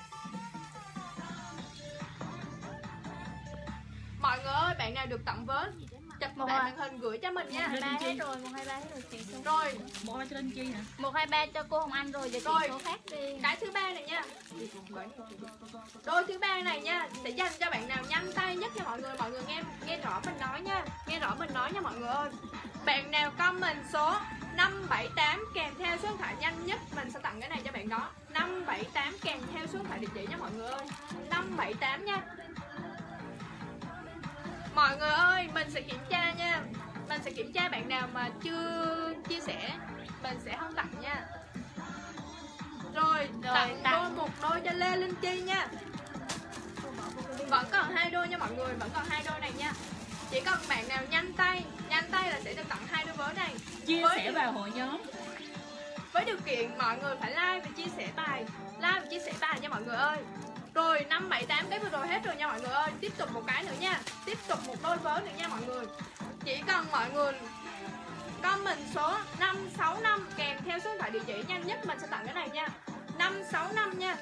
Mọi người ơi, bạn nào được tặng vớ chụp Một lại à. màn hình gửi cho mình nha. 123 hết rồi, 123 hết rồi chị số. Rồi, Một cho Linh Chi nè. 123 cho cô Hồng Anh rồi, giờ chị Rồi. số khác đi. cái thứ ba này nha. Đôi thứ ba này nha sẽ dành cho bạn nào nhanh tay nhất nha mọi người. Mọi người nghe rõ mình nói nha. Nghe rõ mình nói nha mọi người ơi. Bạn nào comment số 578 kèm theo số điện thoại nhanh nhất, mình sẽ tặng cái này cho bạn đó. 578 kèm theo số điện thoại địa chỉ nha mọi người ơi. 578 nha. Mọi người ơi, mình sẽ kiểm tra nha. Mình sẽ kiểm tra bạn nào mà chưa chia sẻ, mình sẽ không tặng nha. Rồi tặng đôi một đôi cho Lê Linh Chi nha. Vẫn còn 2 đôi nha mọi người, vẫn còn 2 đôi này nha. Chỉ cần bạn nào nhanh tay là sẽ được tặng 2 đôi vớ này. Chia sẻ vào hội nhóm. Với điều kiện mọi người phải like và chia sẻ bài, nha mọi người ơi. Rồi 5, 7, 8 cái vừa rồi hết rồi nha mọi người ơi. Tiếp tục một cái nữa nha. Tiếp tục một đôi vớ nữa nha mọi người. Chỉ cần mọi người comment số 565 kèm theo số điện thoại địa chỉ nhanh nhất mình sẽ tặng cái này nha. 565 nha.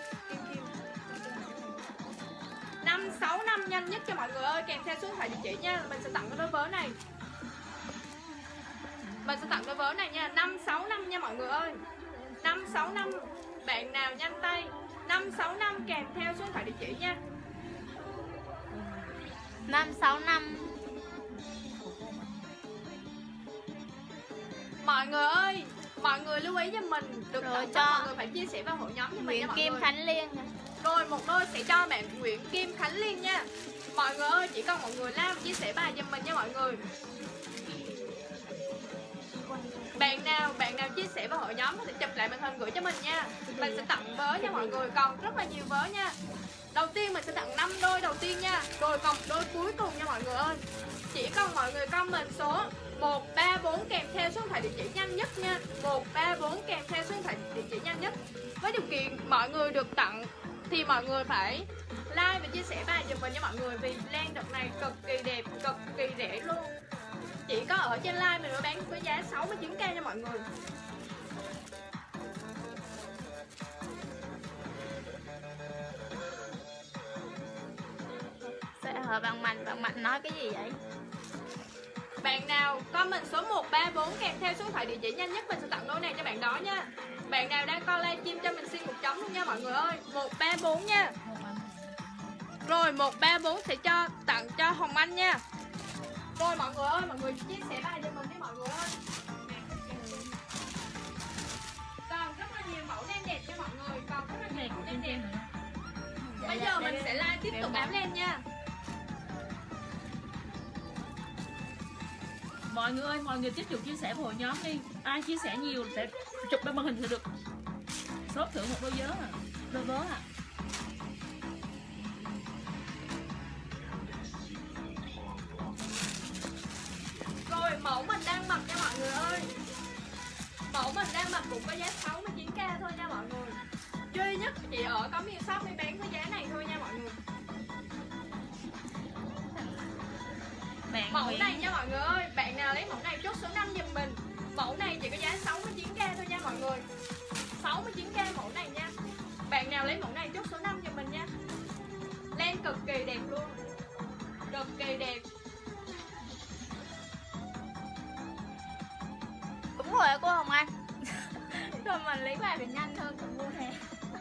565 nhanh nhất cho mọi người ơi, kèm theo số điện thoại địa chỉ nha. Mình sẽ tặng cái đôi vớ này. Mình sẽ tặng đôi vớ này nha. 565 nha mọi người ơi. 565 bạn nào nhanh tay 565 kèm theo số điện thoại địa chỉ nha. 565. Mọi người ơi, mọi người lưu ý cho mình được rồi cho mọi người phải chia sẻ vào hội nhóm cho mình nha mọi Kim người. Khánh Liên. Rồi một đôi sẽ cho bạn Nguyễn Kim Khánh Liên nha. Mọi người ơi, chỉ cần mọi người like và chia sẻ bài giùm mình nha mọi người. Bạn nào chia sẻ vào hội nhóm có thể chụp lại màn hình gửi cho mình nha. Mình sẽ tặng vớ nha mọi người, còn rất là nhiều vớ nha. Đầu tiên mình sẽ tặng 5 đôi đầu tiên nha. Rồi còn một đôi cuối cùng nha mọi người ơi. Chỉ cần mọi người comment số 134 kèm theo số điện thoại địa chỉ nhanh nhất nha. 134 kèm theo số điện thoại địa chỉ nhanh nhất. Với điều kiện mọi người được tặng thì mọi người phải like và chia sẻ bài giùm mình nha mọi người. Vì len đợt này cực kỳ đẹp, cực kỳ rẻ luôn. Chỉ có ở trên live mình mới bán với giá 69k nha mọi người. Sẽ hỏi bạn Mạnh nói cái gì vậy? Bạn nào comment số 134 kèm theo số điện thoại địa chỉ nhanh nhất mình sẽ tặng đôi này cho bạn đó nha. Bạn nào đang coi livestream cho mình xin một chấm luôn nha mọi người ơi. 134 nha. Rồi 134 sẽ tặng cho Hồng Anh nha. Rồi mọi người ơi, mọi người chia sẻ bài cho mình đi mọi người ơi. Còn rất là nhiều mẫu len đẹp cho mọi người, còn rất là nhiều mẫu len đẹp. Bây giờ mình sẽ live tiếp tục bám len nha. Mọi người ơi, mọi người tiếp tục chia sẻ vào hội nhóm đi. Ai chia sẻ nhiều sẽ chụp lên màn hình sẽ được shop thưởng một đôi vớ à. Đôi vớ à. Rồi mẫu mình đang mặc nha mọi người ơi. Mẫu mình đang mặc cũng có giá 69k thôi nha mọi người. Duy nhất chỉ ở có miêu shop mới bán với giá này thôi nha mọi người. Mẫu này nha mọi người ơi. Bạn nào lấy mẫu này chốt số 5 giùm mình. Mẫu này chỉ có giá 69k thôi nha mọi người. 69k mẫu này nha. Bạn nào lấy mẫu này chốt số 5 giùm mình nha. Len cực kỳ đẹp luôn. Cực kỳ đẹp. Đúng rồi cô Hồng Anh. Rồi mình lấy bài được nhanh hơn cũng mua hè.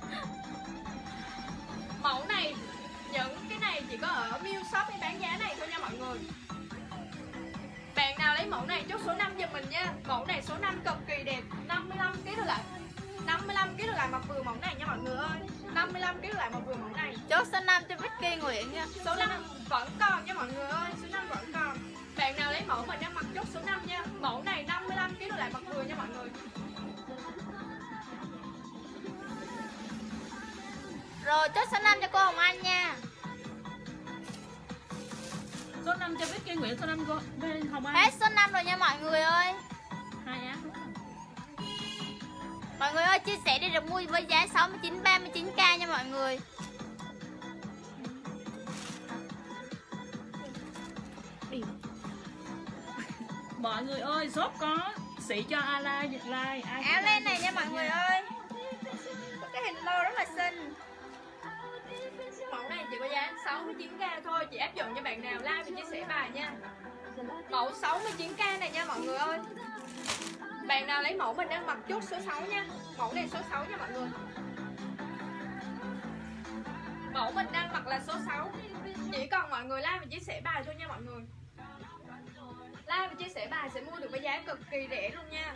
Mẫu này, những cái này chỉ có ở Miu Shop mới bán giá này thôi nha mọi người. Bạn nào lấy mẫu này chốt số 5 giùm mình nha. Mẫu này số 5 cực kỳ đẹp. 55kg được lại. 55kg được lại mặc vừa mẫu này nha mọi người ơi. 55kg được lại mặc vừa mẫu này. Chốt số 5 cho Vicky Nguyễn nha. Số 5 vẫn còn nha mọi người ơi. Số 5 vẫn còn. Bạn nào lấy mẫu mình đang mặc chốt số 5 nha. Mẫu này 55kg được lại mặc vừa nha mọi người. Rồi chốt số 5 cho cô Hồng Anh nha. Số 5 cho Vicky Nguyễn, số 5 cô Hồng Anh. Hết số 5 rồi nha mọi người ơi. Hai á. Mọi người ơi chia sẻ đi được mua với giá 69 39k nha mọi người. Mọi người ơi, shop có sĩ cho Ala like. Áo len này nha mọi người ơi. Có cái hình lô rất là xinh. Mẫu này chỉ có giá 69k thôi. Chỉ áp dụng cho bạn nào like và chia sẻ bài nha. Mẫu 69k này nha mọi người ơi. Bạn nào lấy mẫu mình đang mặc chốt số 6 nha. Mẫu này số 6 nha mọi người. Mẫu mình đang mặc là số 6. Chỉ cần mọi người like và chia sẻ bài thôi nha mọi người. Like và chia sẻ bài sẽ mua được với giá cực kỳ rẻ luôn nha.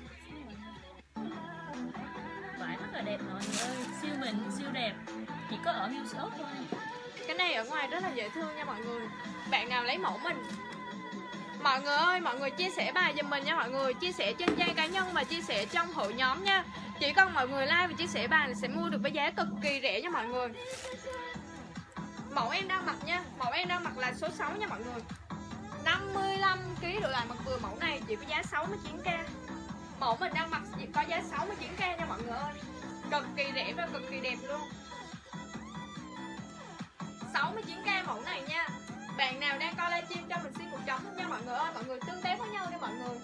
Vải rất là đẹp mọi người ơi, siêu mịn, siêu đẹp. Chỉ có ở Miu Shop thôi. Cái này ở ngoài rất là dễ thương nha mọi người. Bạn nào lấy mẫu mình Mọi người ơi, mọi người chia sẻ bài giùm mình nha mọi người. Chia sẻ trên trang cá nhân và chia sẻ trong hội nhóm nha. Chỉ cần mọi người like và chia sẻ bài là sẽ mua được với giá cực kỳ rẻ nha mọi người. Mẫu em đang mặc nha. Mẫu em đang mặc là số 6 nha mọi người. 55kg độ lại mặc vừa. Mẫu này chỉ có giá 69k. Mẫu mình đang mặc chỉ có giá 69k nha mọi người ơi. Cực kỳ rẻ và cực kỳ đẹp luôn. 69k mẫu này nha. Bạn nào đang coi livestream cho mình xin một chấm nha mọi người ơi. Mọi người tương tác với nhau đi mọi người.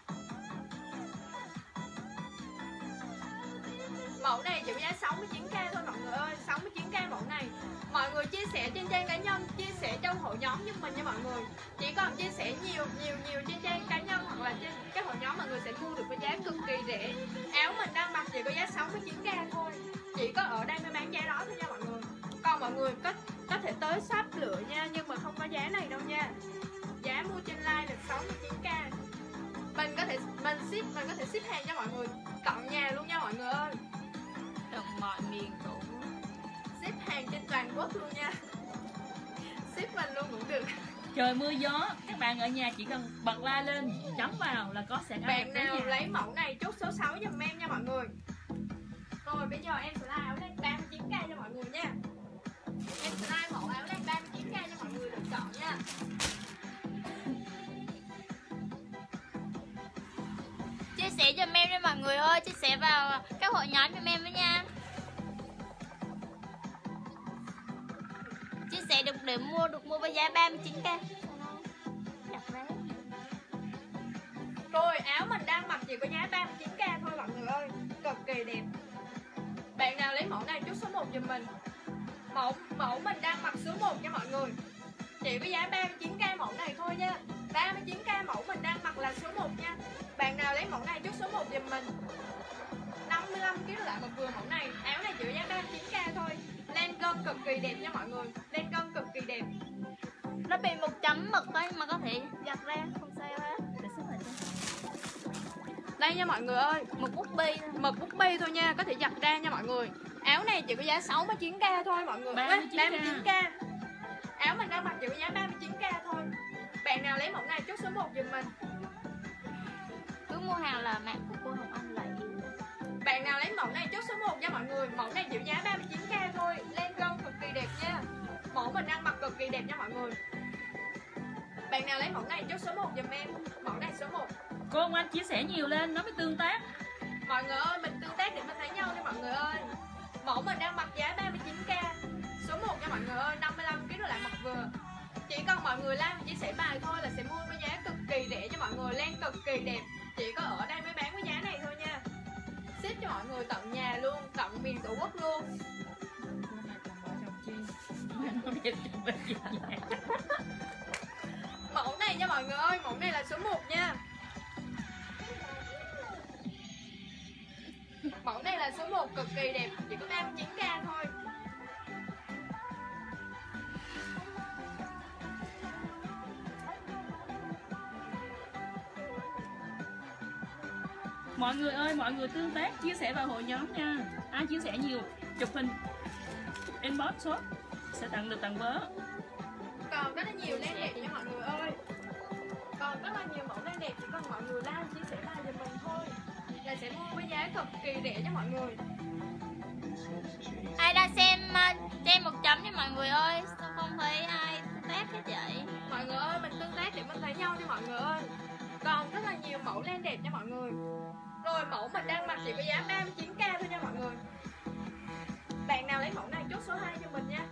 Mẫu này chỉ giá 69k thôi mọi người ơi. 69k mẫu này. Mọi người chia sẻ trên trang cá nhân, chia sẻ trong hội nhóm giúp mình nha mọi người. Chỉ cần chia sẻ nhiều trên trang cá nhân hoặc là trên các hội nhóm, mọi người sẽ mua được với giá cực kỳ rẻ. Áo mình đang mặc chỉ có giá 69k thôi. Chỉ có ở đây mới bán giá đó thôi nha mọi người. Còn mọi người có thể tới shop lựa nha, nhưng mà không có giá này đâu nha. Giá mua trên live là 69k. Mình có thể ship hàng cho mọi người tận nhà luôn nha mọi người ơi. Tận mọi miền tổ. Ship hàng trên toàn quốc luôn nha. Ship mình luôn cũng được. Trời mưa gió, các bạn ở nhà chỉ cần bật la lên, chấm vào là có sẽ Bạn nào lấy mẫu này chốt số 6 giùm em nha mọi người. Rồi bây giờ em sẽ like áo lên 39k cho mọi người nha. Em sẽ like mẫu áo lên 39k cho mọi người được chọn nha. Chia sẻ giùm em đi mọi người ơi. Chia sẻ vào các hội nhóm giùm em với nha. Chia sẻ được để mua với giá 39k. Rồi áo mình đang mặc chỉ có giá 39k thôi mọi người ơi. Cực kỳ đẹp. Bạn nào lấy mẫu này chốt số 1 giùm mình. Mẫu mình đang mặc số 1 nha mọi người. Chỉ có giá 39k mẫu này thôi nha. 39k mẫu mình đang mặc là số 1 nha. Bạn nào lấy mẫu này chốt số 1 giùm mình. 55kg lại một vừa mẫu này. Áo này chỉ có giá 39k thôi. Lên cân cực kỳ đẹp nha mọi người. Lên cân cực kỳ đẹp. Nó bị một chấm mực thôi mà có thể giặt ra, không sao hết. để xếp lại cho. Đây nha mọi người ơi. Mực bút bi thôi. Mực bút bi thôi nha, có thể giặt ra nha mọi người. Áo này chỉ có giá 69k thôi mọi người. 39k. Áo mình đang mặc chỉ có giá 39k thôi. Bạn nào lấy mẫu này chốt số 1 giùm mình. Cứ mua hàng là mạng của cô Hồng Anh lại. Bạn nào lấy mẫu này chốt số 1 nha mọi người. Mẫu này chỉ giá 39k thôi. Lên cân cực kỳ đẹp nha. Mẫu mình đang mặc cực kỳ đẹp nha mọi người. Bạn nào lấy mẫu này chốt số 1 giùm em. Mẫu này số 1. Cô Hồng Anh chia sẻ nhiều lên nó mới tương tác. Mọi người ơi, mình tương tác để mình thấy nhau đi mọi người ơi. Mẫu mình đang mặc giá 39k. Số 1 nha mọi người ơi. 55kg lại mặc vừa. Chỉ cần mọi người like và chia sẻ bài thôi là sẽ mua với giá cực kỳ rẻ cho mọi người. Len cực kỳ đẹp. Chỉ có ở đây mới bán với giá này thôi nha. Ship cho mọi người tận nhà luôn, tận miền Tổ quốc luôn. Mẫu này nha mọi người ơi, mẫu này là số 1 nha. Mẫu này là số 1 cực kỳ đẹp, chỉ có 39k thôi. Mọi người ơi, mọi người tương tác, chia sẻ vào hội nhóm nha. Ai chia sẻ nhiều, chụp hình inbox shop sẽ tặng vớ. Còn rất là nhiều len đẹp nha mọi người ơi. Còn rất là nhiều mẫu len đẹp, chỉ cần mọi người like chia sẻ bài giùm mình thôi là sẽ mua với giá cực kỳ rẻ cho mọi người. Ai đang xem một chấm cho mọi người ơi. Sao không thấy ai tương tác hết vậy? Mọi người ơi, mình tương tác để mình thấy nhau nha mọi người ơi. Còn rất là nhiều mẫu len đẹp nha mọi người. Rồi mẫu mình đang mặc chỉ có giá 39k thôi nha mọi người. Bạn nào lấy mẫu này chốt số 2 cho mình nha.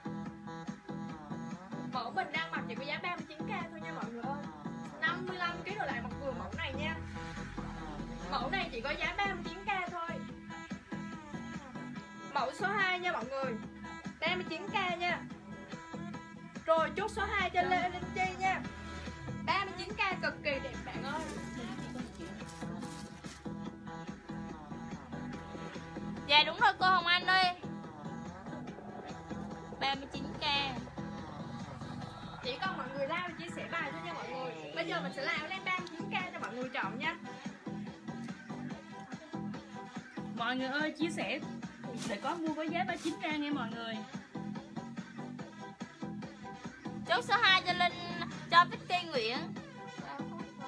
Mẫu mình đang mặc chỉ có giá 39k thôi nha mọi người ơi. 55kg rồi lại mặc vừa mẫu này nha. Mẫu này chỉ có giá 39k thôi. Mẫu số 2 nha mọi người. 39k nha. Rồi chốt số 2 cho Lê Linh Chi nha. 39k cực kỳ đẹp bạn ơi. Dạ đúng rồi cô Hồng Anh ơi. 39k. Chỉ cần mọi người like và chia sẻ bài thôi nha mọi người. Bây giờ mình sẽ làm lên 39k cho mọi người chọn nha. Mọi người ơi, chia sẻ để có mua với giá 39k nghe mọi người. Chốt số 2 cho Linh, cho Vicky Nguyễn.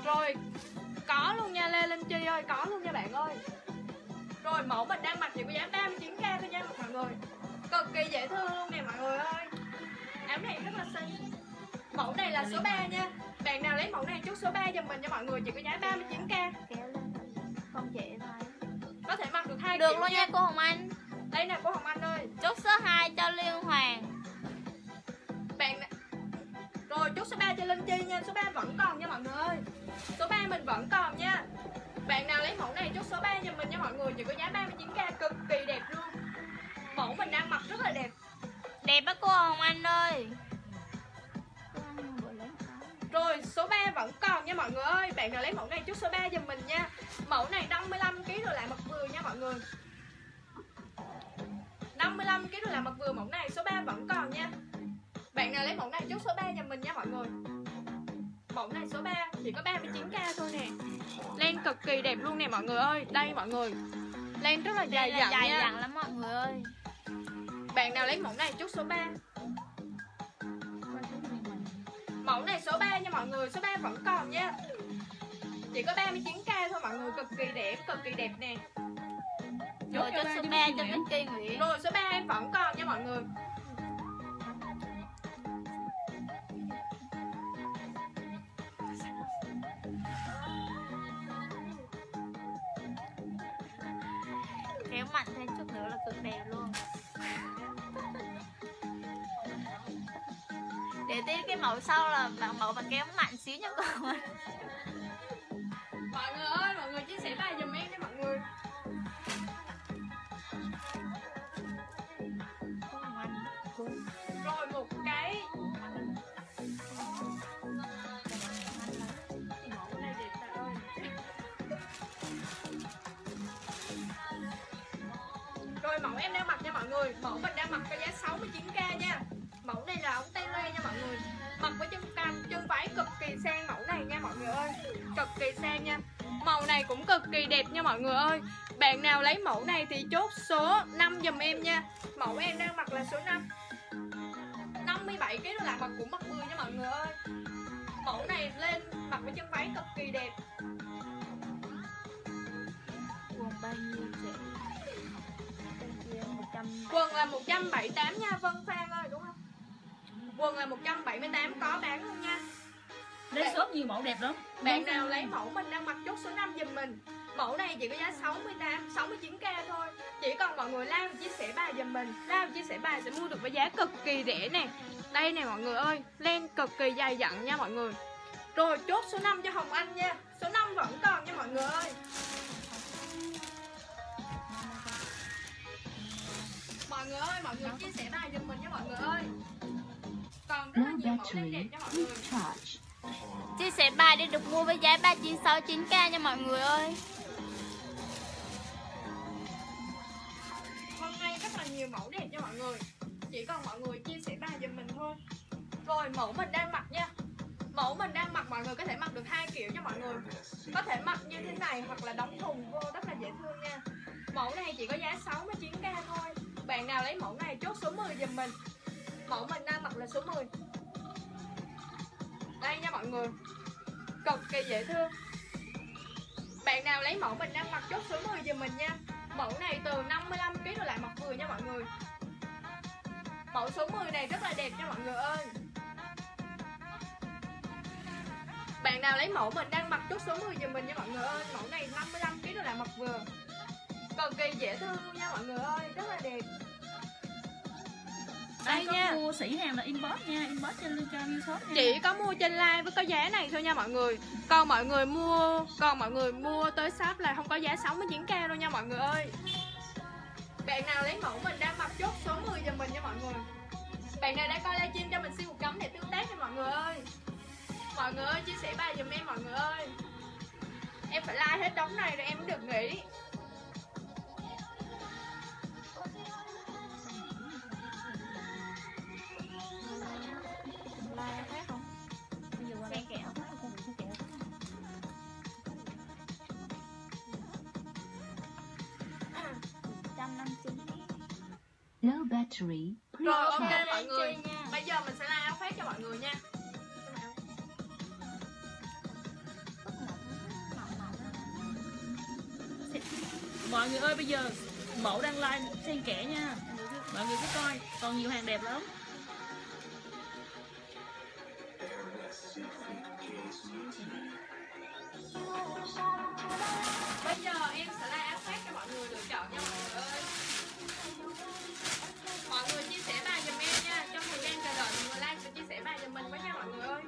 Rồi có luôn nha Lê Linh Chi ơi, có luôn nha bạn ơi. Rồi mẫu mình đang mặc chỉ có giá 39k thôi nha mọi người. Cực kỳ dễ thương luôn nè mọi người ơi. Áo này rất là xinh. Mẫu này là số 3 nha. Bạn nào lấy mẫu này chốt số 3 giùm mình nha mọi người, chỉ có giá 39k. Kéo lên không dễ thôi. Có thể mặc được 2 Được kiểu luôn nha cô Hồng Anh. Đây nè cô Hồng Anh ơi. Chốt số 2 cho Liên Hoàng. Bạn rồi chốt số 3 cho Linh Chi nha. Số 3 vẫn còn nha mọi người ơi. Số 3 mình vẫn còn nha. Bạn nào lấy mẫu này chốt số 3 giùm mình nha mọi người, chỉ có giá 39k, cực kỳ đẹp luôn. Mẫu mình đang mặc rất là đẹp. Đẹp á cô Hồng Anh ơi. Rồi số 3 vẫn còn nha mọi người ơi. Bạn nào lấy mẫu này chốt số 3 giùm mình nha. Mẫu này 55kg rồi lại mặc vừa nha mọi người. 55kg rồi lại mặc vừa, mẫu này số 3 vẫn còn nha. Bạn nào lấy mẫu này chốt số 3 giùm mình nha mọi người. Mẫu này số 3 chỉ có 39k thôi nè. Len cực kỳ đẹp luôn nè mọi người ơi. Đây mọi người, len rất là dài dặn nha. Dặn lắm mọi người ơi. Bạn nào lấy mẫu này chốt số 3. Mẫu này số 3 nha mọi người. Số 3 vẫn còn nha. Chỉ có 39k thôi mọi người. Cực kỳ đẹp nè. Rồi chốt số 3 cho Linh Chi Nguyễn. Rồi số 3 em vẫn còn nha mọi người. Kéo mạnh thêm chút nữa là cực đẹp luôn. Để tí cái mẫu sau là mẫu mà kéo mạnh xíu nha cô. Mọi người ơi, mọi người chia sẻ bài giùm em nha mọi người. Rồi một cái mẫu này đẹp ta ơi. Rồi mẫu em đang mặc nha mọi người. Mẫu mình đang mặc có giá 69k nha. Mẫu này là ống tay lê nha mọi người. Mặc với chân váy cực kỳ sang mẫu này nha mọi người ơi. Cực kỳ sang nha. Màu này cũng cực kỳ đẹp nha mọi người ơi. Bạn nào lấy mẫu này thì chốt số 5 giùm em nha. Mẫu em đang mặc là số 5. 57kg rồi lại mặc cũng mặc vừa nha mọi người ơi. Mẫu này lên mặc với chân váy cực kỳ đẹp. Quần bao nhiêu chị? Quần là 178 nha Vân Phan ơi, đúng không? Quần là 178 có bán luôn nha. Lấy shop nhiều mẫu đẹp lắm. Bạn nào lấy mẫu mình đang mặc chốt số 5 giùm mình. Mẫu này chỉ có giá 69k thôi. Chỉ cần mọi người like và chia sẻ bài giùm mình. Like và chia sẻ bài sẽ mua được với giá cực kỳ rẻ nè. Đây nè mọi người ơi, len cực kỳ dày dặn nha mọi người. Rồi chốt số 5 cho Hồng Anh nha. Số 5 vẫn còn nha mọi người ơi. Mọi người ơi, mọi người chia sẻ bài giùm mình nha mọi người ơi. Còn rất là nhiều mẫu len đẹp nha mọi người. Chia sẻ bài để được mua với giá 3969k nha mọi người ơi. Hôm nay rất là nhiều mẫu đẹp nha mọi người. Chỉ cần mọi người chia sẻ bài giùm mình thôi. Rồi mẫu mình đang mặc nha. Mẫu mình đang mặc mọi người có thể mặc được 2 kiểu nha mọi người. Có thể mặc như thế này hoặc là đóng thùng vô, rất là dễ thương nha. Mẫu này chỉ có giá 69k thôi. Bạn nào lấy mẫu này chốt số 10 giùm mình. Mẫu mình đang mặc là số 10. Đây nha mọi người. Cực kỳ dễ thương. Bạn nào lấy mẫu mình đang mặc chốt số 10 giùm mình nha. Mẫu này từ 55kg rồi lại mặc vừa nha mọi người. Mẫu số 10 này rất là đẹp nha mọi người ơi. Bạn nào lấy mẫu mình đang mặc chốt số 10 giùm mình nha mọi người ơi. Mẫu này 55kg rồi lại mặc vừa. Cực kỳ dễ thương luôn nha mọi người ơi. Rất là đẹp. Ai có mua sỉ hàng là inbox nha, inbox trên Lucaview shop nha. Chỉ có mua trên live với có giá này thôi nha mọi người. Còn mọi người mua tới shop là không có giá 69k đâu nha mọi người ơi. Bạn nào lấy mẫu mình đang mặc chốt số 10 giùm mình nha mọi người. Bạn nào đang coi livestream cho mình xin một cấm để tương tác nha mọi người ơi. Mọi người ơi chia sẻ bài giùm em mọi người ơi. Em phải like hết đống này rồi em mới được nghỉ. Like phát không? Bây giờ qua đây kẹo phát không? Kẹo. Low battery. Rồi ok mọi người. Bây giờ mình sẽ like áo khoác cho mọi người nha. Mọi người ơi, bây giờ mẫu đang live xen kẽ nha. Mọi người cứ coi, còn nhiều hàng đẹp lắm. Bây giờ em sẽ like áo khoác cho mọi người lựa chọn nha mọi người ơi. Mọi người chia sẻ bài giùm em nha. Trong thời gian chờ đợi mọi người like và chia sẻ bài giùm mình với nha mọi người ơi.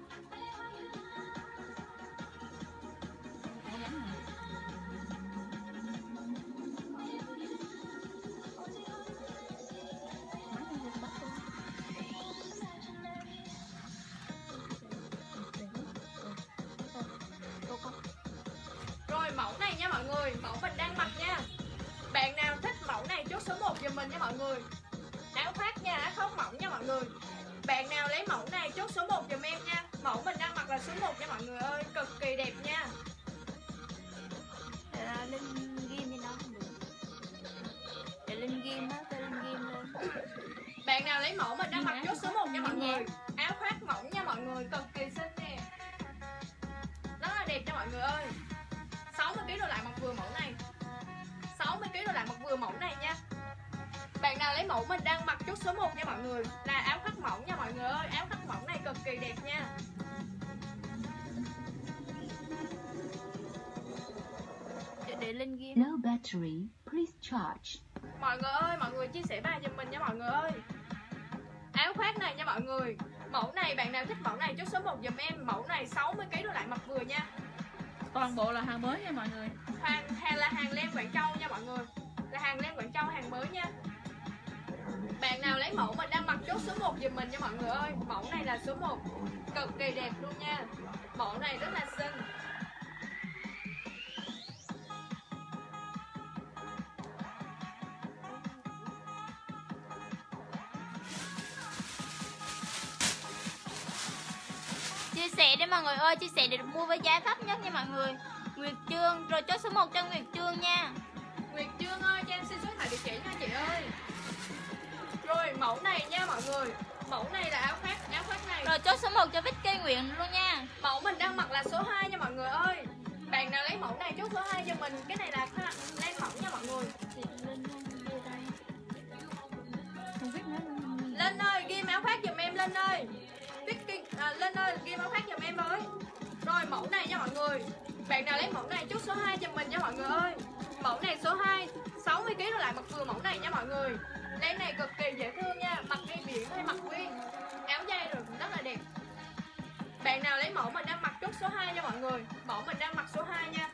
Rồi mẫu này nha mọi người, mẫu mình đang mặc nha. Bạn nào thích mẫu này chốt số 1 giùm mình nha mọi người. Áo khoác nha, áo khoác mỏng nha mọi người. Bạn nào lấy mẫu này chốt số 1 giùm em nha. Mẫu mình đang mặc là số 1 nha mọi người ơi, cực kỳ đẹp nha. Lên ghim đi nó không được. Để lên ghim á, lên ghim lên. Bạn nào lấy mẫu mình đang mặc chốt số 1 nha mọi người. Áo khoác mỏng nha mọi người, cực kỳ xinh nè. Rất là đẹp nha mọi người ơi. 60kg đồ lại mặc vừa mẫu này. 60kg đồ lại mặc vừa mẫu này nha. Bạn nào lấy mẫu mình đang mặc chốt số 1 nha mọi người. Là áo khoác mỏng nha mọi người ơi. Áo khoác mỏng này cực kỳ đẹp nha. Để lên ghim. No battery, please charge. Mọi người ơi, mọi người chia sẻ bài giùm mình nha mọi người ơi. Áo khoác này nha mọi người. Mẫu này, bạn nào thích mẫu này chốt số 1 giùm em. Mẫu này 60kg đồ lại mặc vừa nha. Toàn bộ là hàng mới nha mọi người. Hàng là hàng len Quảng Châu nha mọi người. Là hàng len Quảng Châu, hàng mới nha. Bạn nào lấy mẫu mình đang mặc chốt số 1 giùm mình nha mọi người ơi. Mẫu này là số 1. Cực kỳ đẹp luôn nha. Mẫu này rất là xinh. Chia sẻ đi mọi người ơi, chia sẻ để được mua với giá thấp nhất nha mọi người. Nguyệt Trương, rồi chốt số 1 cho Nguyệt Trương nha. Nguyệt Trương ơi, cho em xin số thoại địa chỉ nha chị ơi. Rồi mẫu này nha mọi người. Mẫu này là áo khoác này. Rồi chốt số 1 cho Vicky Nguyễn luôn nha. Mẫu mình đang mặc là số 2 nha mọi người ơi. Bạn nào lấy mẫu này chốt số 2 cho mình. Cái này là len mỏng nha mọi người. Lên ơi, ghim áo khoác giùm em Lên ơi. Lên ơi, ghim áo khoác giùm em với. Rồi mẫu này nha mọi người. Bạn nào lấy mẫu này chốt số 2 cho mình nha mọi người ơi. Mẫu này số 2, 60kg đồ lại mặc vừa mẫu này nha mọi người. Len này cực kỳ dễ thương nha. Mặc đi biển hay mặc nguyên. Áo dây rồi cũng rất là đẹp. Bạn nào lấy mẫu mình đang mặc chốt số 2 nha mọi người. Mẫu mình đang mặc số 2 nha.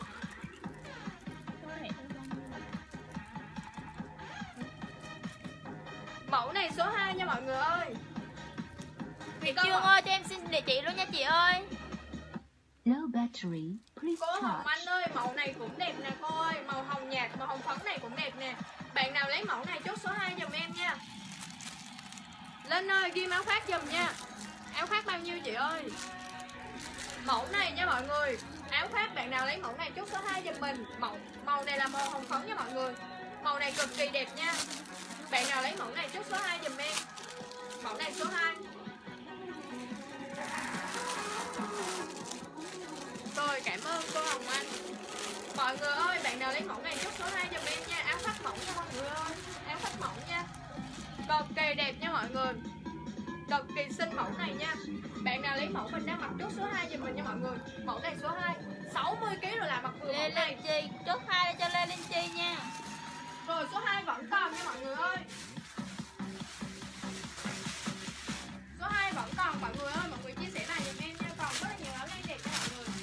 Mẫu này số 2 nha mọi người ơi. Nguyệt Trương ơi, cho em xin địa chỉ luôn nha chị ơi. Low battery, please Cô Hồng charge. Anh ơi, mẫu này cũng đẹp nè cô ơi. Màu hồng nhạt, màu hồng phấn này cũng đẹp nè. Bạn nào lấy mẫu này chốt số 2 giùm em nha. Lên ơi, ghim áo khoác giùm nha. Áo khoác bao nhiêu chị ơi? Mẫu này nha mọi người. Áo khoác, bạn nào lấy mẫu này chốt số 2 giùm mình. Màu này là màu hồng phấn nha mọi người. Màu này cực kỳ đẹp nha. Bạn nào lấy mẫu này chốt số 2 giùm em. Mẫu này số 2. Rồi, cảm ơn cô Hồng Anh. Mọi người ơi, bạn nào lấy mẫu này chốt số 2 giùm em nha. Áo khoác mỏng nha mọi người ơi. Áo khoác mỏng nha. Cực kỳ đẹp nha mọi người. Cực kỳ xinh mẫu này nha. Bạn nào lấy mẫu mình đang mặc chốt số 2 giùm mình nha mọi người. Mẫu này số 2, 60kg rồi là mặc vừa mẫu Lê này. Linh Chi, chốt 2 cho Lê Linh Chi nha. Rồi số 2 vẫn còn nha mọi người ơi. Số 2 vẫn còn mọi người ơi. Mọi người chia sẻ này giùm em nha. Còn rất là nhiều áo len đẹp nha mọi người.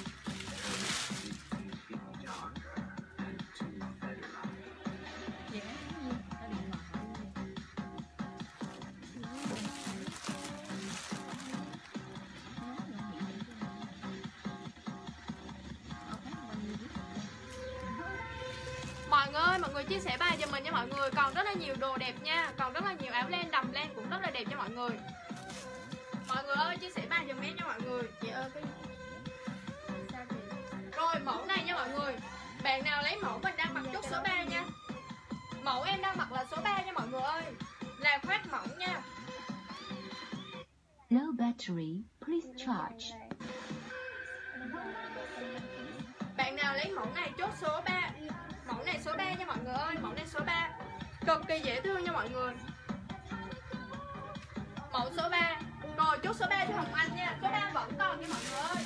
Mọi người ơi, mọi người chia sẻ bài giùm mình nha mọi người. Còn rất là nhiều đồ đẹp nha. Còn rất là nhiều áo len, đầm len cũng rất là đẹp nha mọi người. Mọi người ơi, chia sẻ bài giùm em nha mọi người. Chị ơi, rồi mẫu này nha mọi người. Bạn nào lấy mẫu mình đang mặc chốt số 3 nha. Mẫu em đang mặc là số 3 nha mọi người ơi. Là khoác mỏng nha. Low battery, please charge. Bạn nào lấy mẫu này chốt số 3 Mẫu này số 3 nha mọi người ơi, mẫu này số 3. Cực kỳ dễ thương nha mọi người. Mẫu số 3. Rồi chốt số 3 cho Hồng Anh nha. Số 3 vẫn còn nha mọi người ơi.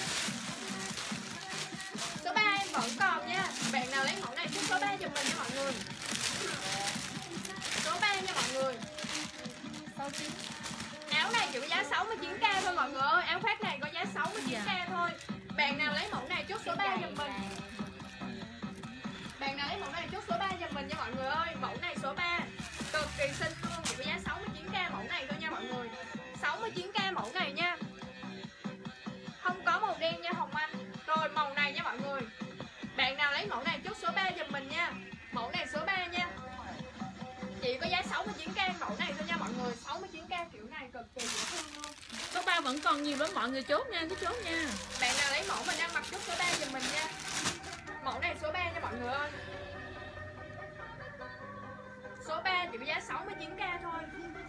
Số 3 em vẫn còn nha. Bạn nào lấy mẫu này chốt số 3 giùm mình nha mọi người. Số 3 nha mọi người. Áo này chỉ có giá 69k thôi mọi người ơi. Áo khoác này có giá 69k thôi. Bạn nào lấy mẫu này chốt số 3 giùm mình. Bạn nào lấy mẫu này chốt số 3 giùm mình nha mọi người ơi. Mẫu này số 3. Cực kỳ xinh luôn, chỉ có giá 69k mẫu này thôi nha mọi người. 69k mẫu này nha. Không có màu đen nha Hồng Anh. Rồi màu này nha mọi người. Bạn nào lấy mẫu này chốt số 3 giùm mình nha. Mẫu này số 3 nha. Chỉ có giá 69k mẫu này thôi nha mọi người. 69k kiểu này cực kỳ dễ thương luôn. Số 3 vẫn còn nhiều lắm mọi người, chốt nha, cứ chốt nha. Bạn nào lấy mẫu mình đang mặc chốt số 3 giùm mình nha. Mẫu này số 3 nha mọi người ơi. Số 3 chỉ có giá 69k thôi.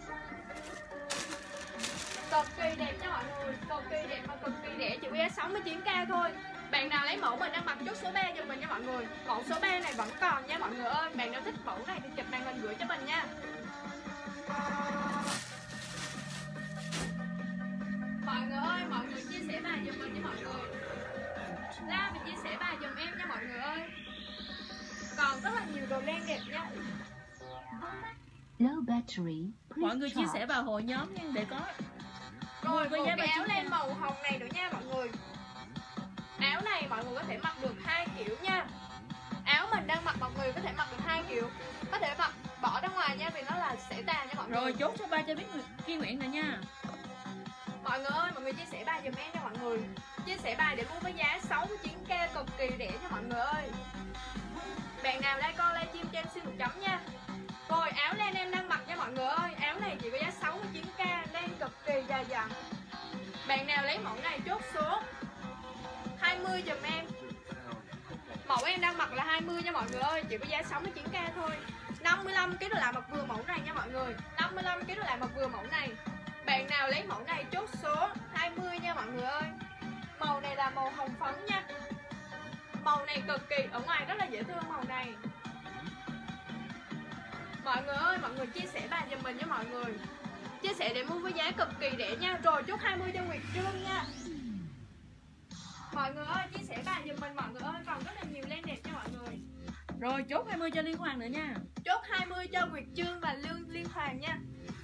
Cực kỳ đẹp nha mọi người. Cực kỳ đẹp và cực kỳ rẻ, chỉ có giá 69k thôi. Bạn nào lấy mẫu mình đang mặc chốt số 3 giùm mình nha mọi người. Mẫu số 3 này vẫn còn nha mọi người ơi. Bạn nào thích mẫu này thì chụp màn hình gửi cho mình nha. Mọi người ơi, mọi người chia sẻ bài giùm mình nha mọi người. Like và chia sẻ bài giùm em nha mọi người ơi. Còn rất là nhiều đồ len đẹp nha. Low battery. Mọi Please người chia sẻ charge. vào hội nhóm nha để có Rồi với một giá cái áo 39k. len màu hồng này nữa nha mọi người. Áo này mọi người có thể mặc được 2 kiểu nha. Áo mình đang mặc mọi người có thể mặc được 2 kiểu. Có thể mặc bỏ ra ngoài nha vì nó là sẽ tàn nha mọi người. Rồi chốt số 3 cho biết Ki Nguyễn nè nha. Mọi người ơi, mọi người chia sẻ bài giùm em nha mọi người. Chia sẻ bài để mua với giá 69k cực kỳ rẻ nha mọi người ơi. Bạn nào đang coi livestream cho em xin một chấm nha. Rồi áo len em đang mặc nha mọi người ơi. Áo này chỉ có giá 69k, len cực kỳ dài dặn. Bạn nào lấy mẫu này chốt số 20 giùm em. Mẫu em đang mặc là 20 nha mọi người ơi, chỉ có giá 69k thôi. 55 kg lại mặc vừa mẫu này nha mọi người. 55 kg lại mặc vừa mẫu này. Bạn nào lấy mẫu này chốt số 20 nha mọi người ơi. Màu này là màu hồng phấn nha. Màu này cực kỳ, ở ngoài rất là dễ thương màu này. Mọi người ơi, mọi người chia sẻ bài giùm mình nha mọi người. Chia sẻ để mua với giá cực kỳ rẻ nha. Rồi chốt 20 cho Nguyệt Trương nha. Mọi người ơi, chia sẻ bài giùm mình mọi người ơi. Còn rất là nhiều len đẹp nha mọi người. Rồi chốt 20 cho Liên Hoàng nữa nha. Chốt 20 cho Nguyệt Trương và Liên Hoàng nha.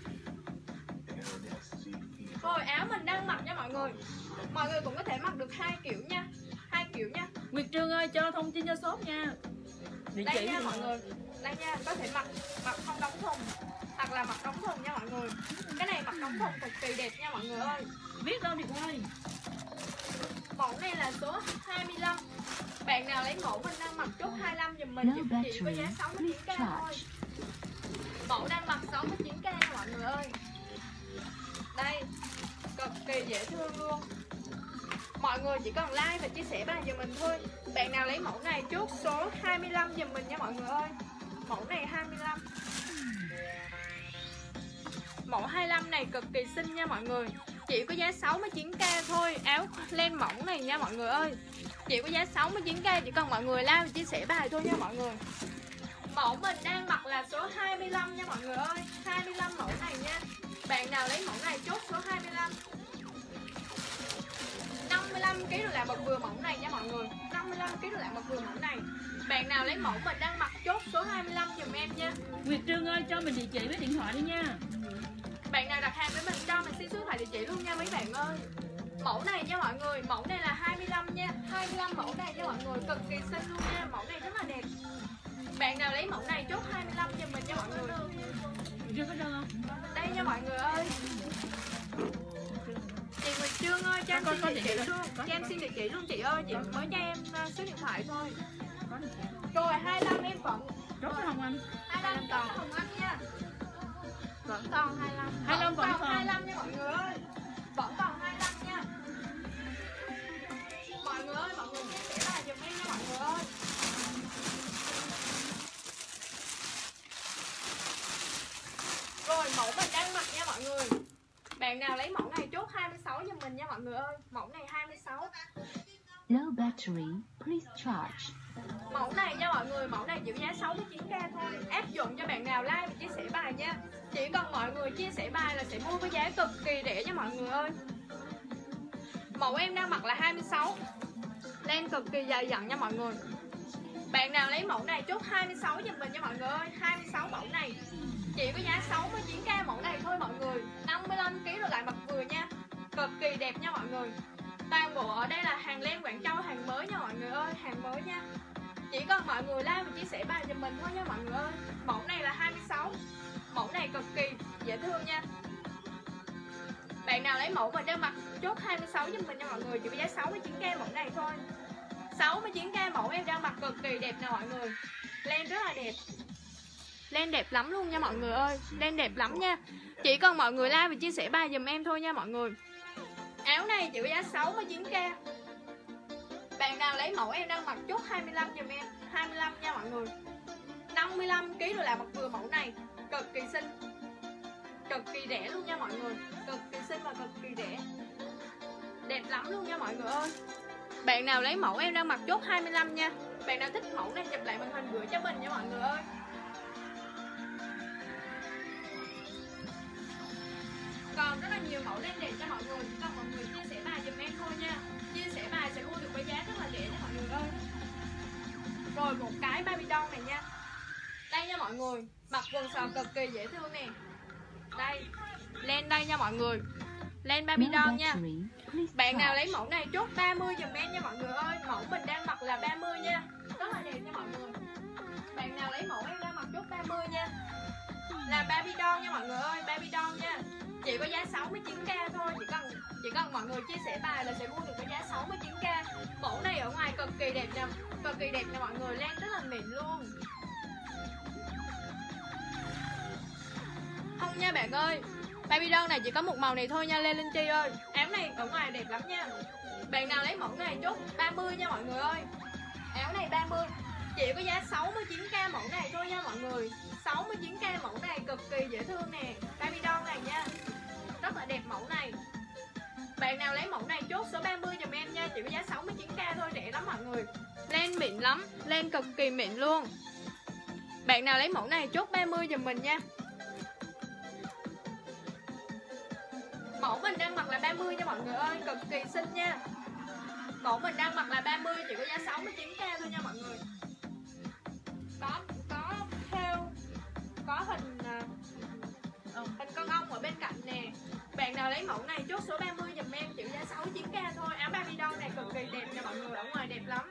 Rồi áo mình đang mặc nha mọi người. Mọi người cũng có thể mặc được 2 kiểu nha. 2 kiểu nha. Nguyệt Trương ơi, cho thông tin cho shop nha. Địa Đây chỉ nha thì- mọi người. Đây nha, có thể mặc không đóng thùng hoặc là mặc đóng thùng nha mọi người. Cái này mặc đóng thùng cực kỳ đẹp nha mọi người ơi. Viết đâu Điệp ơi. Mẫu này là số 25. Bạn nào lấy mẫu mình đang mặc chốt 25 giùm mình Low chỉ có giá battery. 69k thôi. Mẫu đang mặc 69k nha mọi người ơi. Đây, cực kỳ dễ thương luôn. Mọi người chỉ cần like và chia sẻ bài giùm mình thôi. Bạn nào lấy mẫu này chốt số 25 giùm mình nha mọi người ơi. Mẫu này 25. Mẫu 25 này cực kỳ xinh nha mọi người. Chỉ có giá 69k thôi. Áo len mỏng này nha mọi người ơi. Chỉ có giá 69k. Chỉ cần mọi người like và chia sẻ bài thôi nha mọi người. Mẫu mình đang mặc là số 25 nha mọi người ơi. 25 mẫu này nha. Bạn nào lấy mẫu này chốt số 25. 55 kg rồi lại một vừa mẫu này nha mọi người. 55 kg rồi lại một vừa mẫu này. Bạn nào lấy mẫu mình đang mặc chốt số 25 giùm em nha. Nguyệt Trương ơi, cho mình địa chỉ với điện thoại đi nha. Bạn nào đặt hàng với mình cho mình xin số điện thoại địa chỉ luôn nha mấy bạn ơi. Mẫu này nha mọi người, mẫu này là 25 nha. 25 mẫu này nha mọi người, cực kỳ xinh luôn nha. Mẫu này rất là đẹp. Bạn nào lấy mẫu này chốt 25 giùm mình nha mọi người. Chưa có đơn không? Đây nha mọi người ơi. Chị Nguyệt Trương ơi, cho em Có xin địa địa chỉ chỉ luôn. có. Cho em xin địa chỉ luôn chị ơi, chị mới cho em số điện thoại thôi. Có địa chỉ. Rồi 25 em vẫn Chốt cho Hồng Anh. 25 còn Hồng Anh nha. Vẫn còn 25. 25 vẫn còn. 25 nha mọi người ơi. Vẫn còn 25 nha. Mọi người ơi, mọi người chia sẻ bài giùm em nha mọi người ơi. Rồi mẫu mình đang mặc nha mọi người. Bạn nào lấy mẫu này chốt 26 giùm mình nha mọi người ơi. Mẫu này 26. Low battery. Please charge. Mẫu này nha mọi người, mẫu này chỉ có giá 69k thôi. Áp dụng cho bạn nào like và chia sẻ bài nha. Chỉ cần mọi người chia sẻ bài là sẽ mua với giá cực kỳ rẻ nha mọi người ơi. Mẫu em đang mặc là 26, len cực kỳ dày dặn nha mọi người. Bạn nào lấy mẫu này chốt 26 giùm mình nha mọi người ơi. 26 mẫu này chỉ có giá 69k mẫu này thôi mọi người. 55kg rồi lại mặc vừa nha. Cực kỳ đẹp nha mọi người. Toàn bộ ở đây là hàng len Quảng Châu, hàng mới nha mọi người ơi, hàng mới nha. Chỉ cần mọi người like và chia sẻ bài giùm mình thôi nha mọi người ơi. Mẫu này là 26. Mẫu này cực kỳ dễ thương nha. Bạn nào lấy mẫu mình đang mặc chốt 26 giùm mình nha mọi người. Chỉ có giá 69k mẫu này thôi. 69k mẫu em đang mặc cực kỳ đẹp nè mọi người. Len rất là đẹp. Len đẹp lắm luôn nha mọi người ơi. Len đẹp lắm nha. Chỉ cần mọi người like và chia sẻ bài giùm em thôi nha mọi người. Áo này chỉ có giá 69k. Bạn nào lấy mẫu em đang mặc chốt 25 giùm em. 25 nha mọi người. 55kg rồi là mặc vừa mẫu này. Cực kỳ xinh. Cực kỳ rẻ luôn nha mọi người. Cực kỳ xinh và cực kỳ rẻ. Đẹp lắm luôn nha mọi người ơi. Bạn nào lấy mẫu em đang mặc chốt 25 nha. Bạn nào thích mẫu này chụp lại màn hình gửi cho mình nha mọi người ơi. Còn rất là nhiều mẫu len đẹp cho mọi người. Chỉ cần mọi người chia sẻ bài giùm em thôi nha. Chia sẻ bài sẽ mua được với giá rất là rẻ nha mọi người ơi. Rồi một cái baby doll này nha. Đây nha mọi người. Mặc quần sò cực kỳ dễ thương nè. Đây. Len đây nha mọi người. Len baby doll nha. Bạn nào lấy mẫu này chốt 30 giùm em nha mọi người ơi. Mẫu mình đang mặc là 30 nha. Rất là đẹp nha mọi người. Bạn nào lấy mẫu em đang mặc chốt 30 nha. Là baby doll nha mọi người ơi. Baby doll nha. Chỉ có giá 69k thôi. Chỉ cần mọi người chia sẻ bài là sẽ mua được với giá 69k. Mẫu này ở ngoài cực kỳ đẹp nha. Cực kỳ đẹp nha mọi người. Len rất là mịn luôn. Không nha bạn ơi. Baby doll này chỉ có một màu này thôi nha Lê Linh Chi ơi. Áo này ở ngoài đẹp lắm nha. Bạn nào lấy mẫu này chốt 30 nha mọi người ơi. Áo này 30. Chỉ có giá 69k mẫu này thôi nha mọi người. 69k mẫu này cực kỳ dễ thương nè. Baby doll này nha. Rất là đẹp mẫu này. Bạn nào lấy mẫu này chốt số 30 giùm em nha. Chỉ có giá 69k thôi, rẻ lắm mọi người. Len mịn lắm. Len cực kỳ mịn luôn. Bạn nào lấy mẫu này chốt 30 giùm mình nha. Mẫu mình đang mặc là 30 nha mọi người ơi. Cực kỳ xinh nha. Mẫu mình đang mặc là 30. Chỉ có giá 69k thôi nha mọi người. Có theo. Có hình con ong ở bên cạnh nè. Bạn nào lấy mẫu này chốt số 30 giùm em. Chỉ có giá 69k thôi. Áo baby doll này cực kỳ đẹp nha mọi người. Ở ngoài đẹp lắm.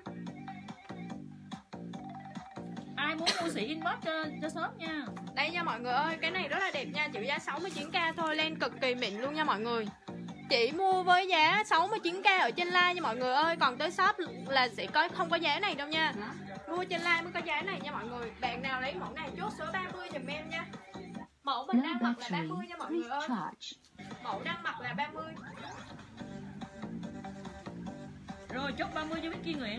Ai muốn mua sỉ inbox cho shop nha. Đây nha mọi người ơi. Cái này rất là đẹp nha. Chỉ có giá 69k thôi. Len cực kỳ mịn luôn nha mọi người. Chỉ mua với giá 69k ở trên live nha mọi người ơi. Còn tới shop là sẽ không có giá này đâu nha. Mua trên live mới có giá này nha mọi người. Bạn nào lấy mẫu này chốt số 30 giùm em nha. Mẫu mình đang mặc là 30 nha mọi người ơi. Mẫu đang mặc là 30. Rồi chốt 30 cho Vicky Nguyễn.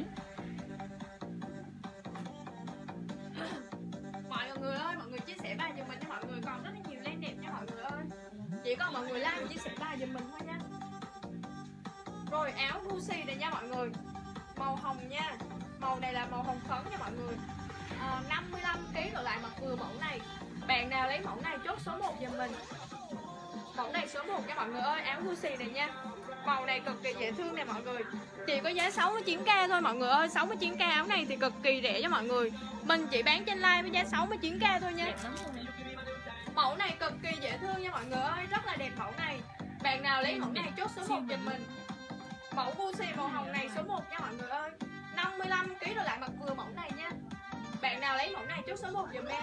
Mọi người ơi, mọi người chia sẻ bài giùm mình nha mọi người. Còn rất là nhiều len đẹp nha mọi người ơi. Chỉ cần mọi người like và chia sẻ bài giùm mình thôi nha. Rồi áo Gucci này nha mọi người. Màu hồng nha. Màu này là màu hồng phấn nha mọi người. 55kg rồi lại mặc vừa mẫu này. Bạn nào lấy mẫu này chốt số 1 giùm mình. Mẫu này số 1 nha mọi người ơi. Áo Gucci này nha. Màu này cực kỳ dễ thương nè mọi người. Chỉ có giá 69k thôi mọi người ơi. 69k áo này thì cực kỳ rẻ cho mọi người. Mình chỉ bán trên live với giá 69k thôi nha. Mẫu này cực kỳ dễ thương nha mọi người ơi. Rất là đẹp mẫu này. Bạn nào lấy mẫu này chốt số 1 giùm mình. Mẫu Gucci màu hồng này số 1 nha mọi người ơi. 55kg rồi lại mặc vừa mẫu này nha. Bạn nào lấy mẫu này chốt số 1 giùm em.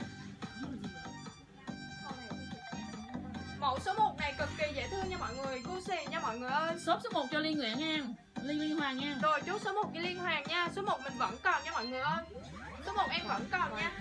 Mẫu số 1 này cực kỳ dễ thương nha mọi người. Gucci nha mọi người ơi. Shop số 1 cho Liên Nguyễn nha. Liên Hoàng nha. Rồi chốt số 1 cho Liên Hoàng nha. Số 1 mình vẫn còn nha mọi người ơi. Số 1 em vẫn còn nha.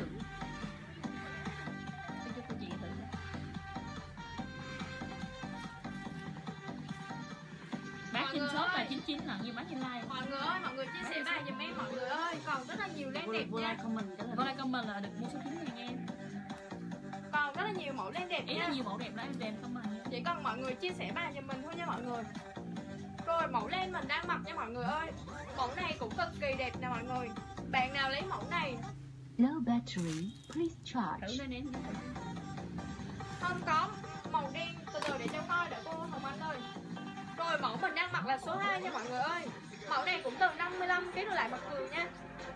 Bán trên shop là 99 lần như bán trên live. Mọi người ơi, mọi người chia sẻ bài giùm em mọi người ơi. Còn rất là nhiều len đẹp Vừa nha. like comment là được mua số 9 này nha em. Còn rất là nhiều mẫu len đẹp Ý nha. là nhiều mẫu đẹp đó em đem comment. Chỉ cần mọi người chia sẻ bài giùm mình thôi nha mọi người. Rồi mẫu len mình đang mặc nha mọi người ơi. Mẫu này cũng cực kỳ đẹp nè mọi người. Bạn nào lấy mẫu này? Low battery, please charge. Thử lên em. Không có. Màu đen, từ từ để cho coi để cô Hồng Anh ơi. Rồi mẫu mình đang mặc là số 2 nha mọi người ơi. Mẫu này cũng từ 55 kg lại mặc vừa nha.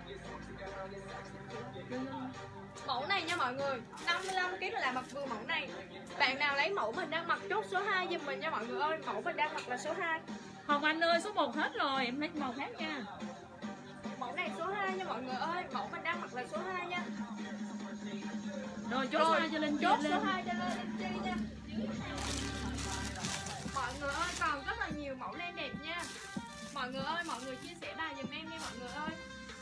Mẫu này nha mọi người, 55 kg lại mặc vừa mẫu này. Bạn nào lấy mẫu mình đang mặc chốt số 2 giùm mình nha mọi người ơi. Mẫu mình đang mặc là số 2. Hồng Anh ơi, số 1 hết rồi, em lấy màu khác nha. Mẫu này số 2 nha mọi người ơi. Mẫu mình đang mặc là số 2 nha. Rồi chốt số 2 cho lên chốt lên. số 2 cho lên chi nha. Mọi người ơi, còn rất là nhiều mẫu len đẹp nha. Mọi người ơi, mọi người chia sẻ bài giùm em nha mọi người ơi.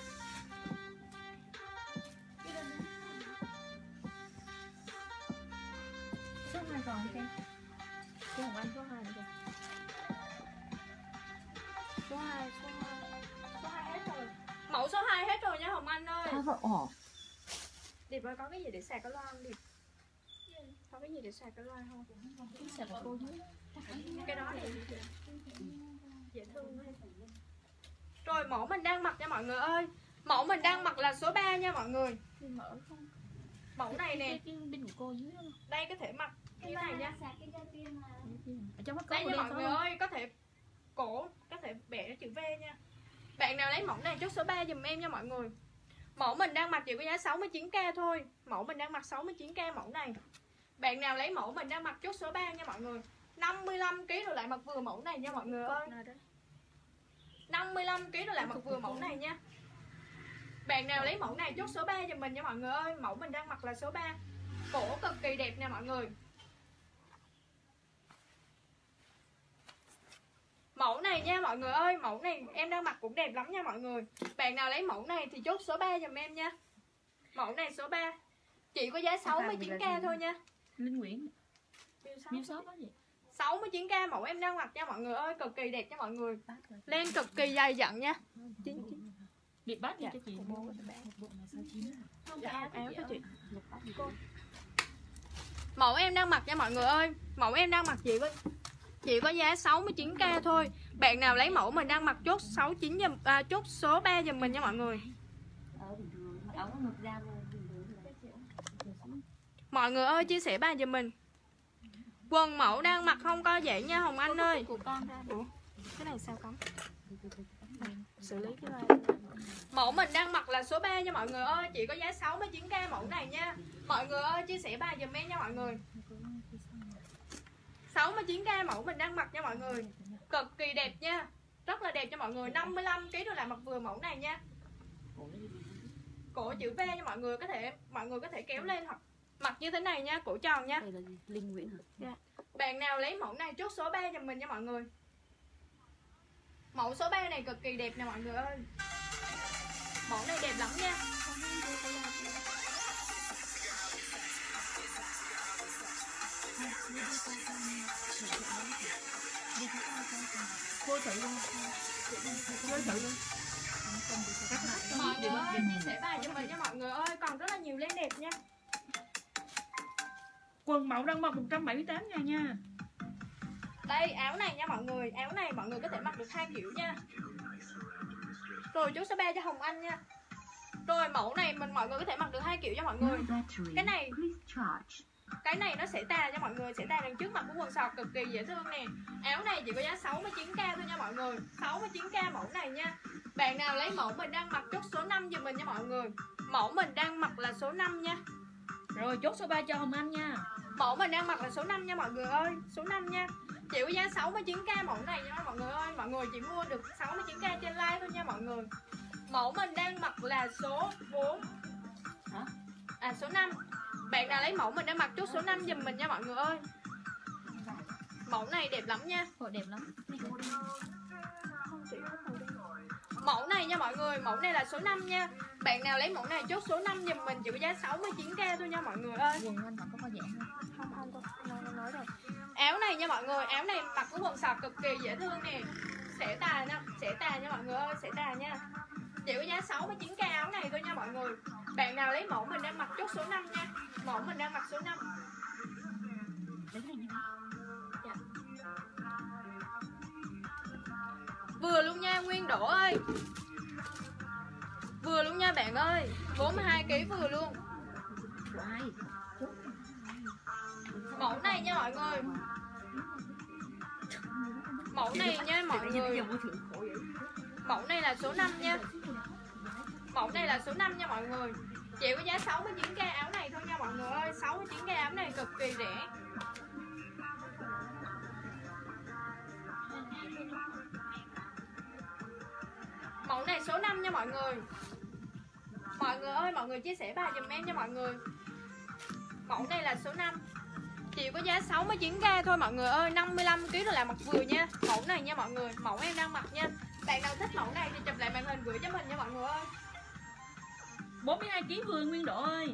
Số 2 còn không em? Cô Hồng Anh số 2 rồi. Số 2 hết rồi. Mẫu số 2 hết rồi nha Hồng Anh ơi. Power off. Điệp ơi, có cái gì để sạc cái loa không Điệp? Có cái gì để sạc cái loa không? Cái sạc của cô dưới. Cái đó thì dễ thương thôi. Rồi mẫu mình đang mặc nha mọi người ơi. Mẫu mình đang mặc là số 3 nha mọi người. Mẫu này nè. Cái pin của cô dưới đó. Đây có thể mặc như này nha. Ở trong mắt Đây có nha đen mọi phải người không? ơi, có thể cổ, có thể bẻ chữ V nha. Bạn nào lấy mẫu này chốt số 3 giùm em nha mọi người. Mẫu mình đang mặc chỉ có giá 69k thôi. Mẫu mình đang mặc 69k mẫu này. Bạn nào lấy mẫu mình đang mặc chốt số 3 nha mọi người. 55 kg rồi lại mặc vừa mẫu này nha mọi người ơi. 55 kg rồi lại mặc vừa mẫu này nha. Bạn nào lấy mẫu này chốt số 3 giùm mình nha mọi người ơi. Mẫu mình đang mặc là số 3. Cổ cực kỳ đẹp nè mọi người. Mẫu này nha mọi người ơi, mẫu này em đang mặc cũng đẹp lắm nha mọi người. Bạn nào lấy mẫu này thì chốt số 3 giùm em nha. Mẫu này số 3. Chỉ có giá 69k thôi nha. Linh Nguyễn. Miêu shop đó gì? 69k mẫu em đang mặc nha mọi người ơi, cực kỳ đẹp nha mọi người. Len cực kỳ dày dặn nha. Điệp bát đi cho chị. Áo cho chị. Mẫu em đang mặc nha mọi người ơi. Mẫu em đang mặc chỉ có giá 69k thôi. Bạn nào lấy mẫu mình đang mặc chốt 69 giùm, chốt số 3 giùm mình nha mọi người. Mọi người ơi chia sẻ bài giùm mình. Quần mẫu đang mặc không co giãn nha Hồng Anh ơi. Ủa, cái này sao cắm? Xử lý cái này. Mẫu mình đang mặc là số 3 nha mọi người ơi. Chỉ có giá 69k mẫu này nha. Mọi người ơi chia sẻ bài giùm em nha mọi người. 69k mẫu mình đang mặc nha mọi người. Cực kỳ đẹp nha. Rất là đẹp cho mọi người. 55kg rồi lại mặc vừa mẫu này nha. Cổ chữ V nha mọi người có thể kéo lên hoặc mặc như thế này nha, cổ tròn nha. Đây là Linh Nguyễn hả? Dạ. Bạn nào lấy mẫu này chốt số 3 giùm mình nha mọi người. Mẫu số 3 này cực kỳ đẹp nè mọi người ơi. Mẫu này đẹp lắm nha. Cô thử luôn. Cô thử luôn. Mọi người ơi chia sẻ bài cho mình nha mọi người ơi. Còn rất là nhiều len đẹp nha. Quần mẫu đang mặc 178.000 nha. Đây áo này nha mọi người. Áo này mọi người có thể mặc được 2 kiểu nha. Rồi chốt số 3 cho Hồng Anh nha. Rồi mẫu này mọi người có thể mặc được 2 kiểu cho mọi người. Cái này nó sẽ tà cho mọi người, sẽ tà đằng trước mặt của quần sọt cực kỳ dễ thương nè. Áo này chỉ có giá 69k thôi nha mọi người. 69k mẫu này nha. Bạn nào lấy mẫu mình đang mặc chốt số 5 giùm mình nha mọi người. Mẫu mình đang mặc là số 5 nha. Rồi chốt số 3 cho Hồng Anh nha. Mẫu mình đang mặc là số 5 nha mọi người ơi. Số 5 nha. Chỉ có giá 69k mẫu này nha mọi người ơi. Mọi người chỉ mua được 69k trên live thôi nha mọi người. Mẫu mình đang mặc là số 4. Hả? À số 5. Bạn nào lấy mẫu mình đang mặc chốt số 5 giùm mình nha mọi người ơi. Mẫu này đẹp lắm nha. Ồ, đẹp lắm. Mẫu này nha mọi người, mẫu này là số 5 nha. Bạn nào lấy mẫu này chốt số 5 giùm mình chỉ có giá 69k thôi nha mọi người ơi. Quần anh mặc có giãn không? Không nói rồi. Áo này nha mọi người, áo này mặc cái quần sọt cực kỳ dễ thương nè. Sẽ tà nha mọi người ơi, sẽ tà nha. Chỉ có giá 69k áo này thôi nha mọi người. Bạn nào lấy mẫu mình đang mặc chốt số 5 nha. Mẫu mình đang mặc số 5. Dạ. Vừa luôn nha Nguyên Đỗ ơi. Vừa luôn nha bạn ơi. 42kg vừa luôn. Mẫu này nha mọi người. Mẫu này nha mọi người. Mẫu này là số 5 nha. Mẫu này là số 5 nha mọi người. Chỉ có giá 69k áo này thôi nha mọi người ơi. 69k áo này cực kỳ rẻ. Mẫu này số 5 nha mọi người. Mọi người ơi, mọi người chia sẻ bài giùm em nha mọi người. Mẫu này là số 5. Chỉ có giá 69k thôi mọi người ơi. 55kg rồi là mặc vừa nha. Mẫu này nha mọi người. Mẫu em đang mặc nha. Bạn nào thích mẫu này thì chụp lại màn hình gửi cho mình nha mọi người ơi. 42kg vừa Nguyên Độ ơi.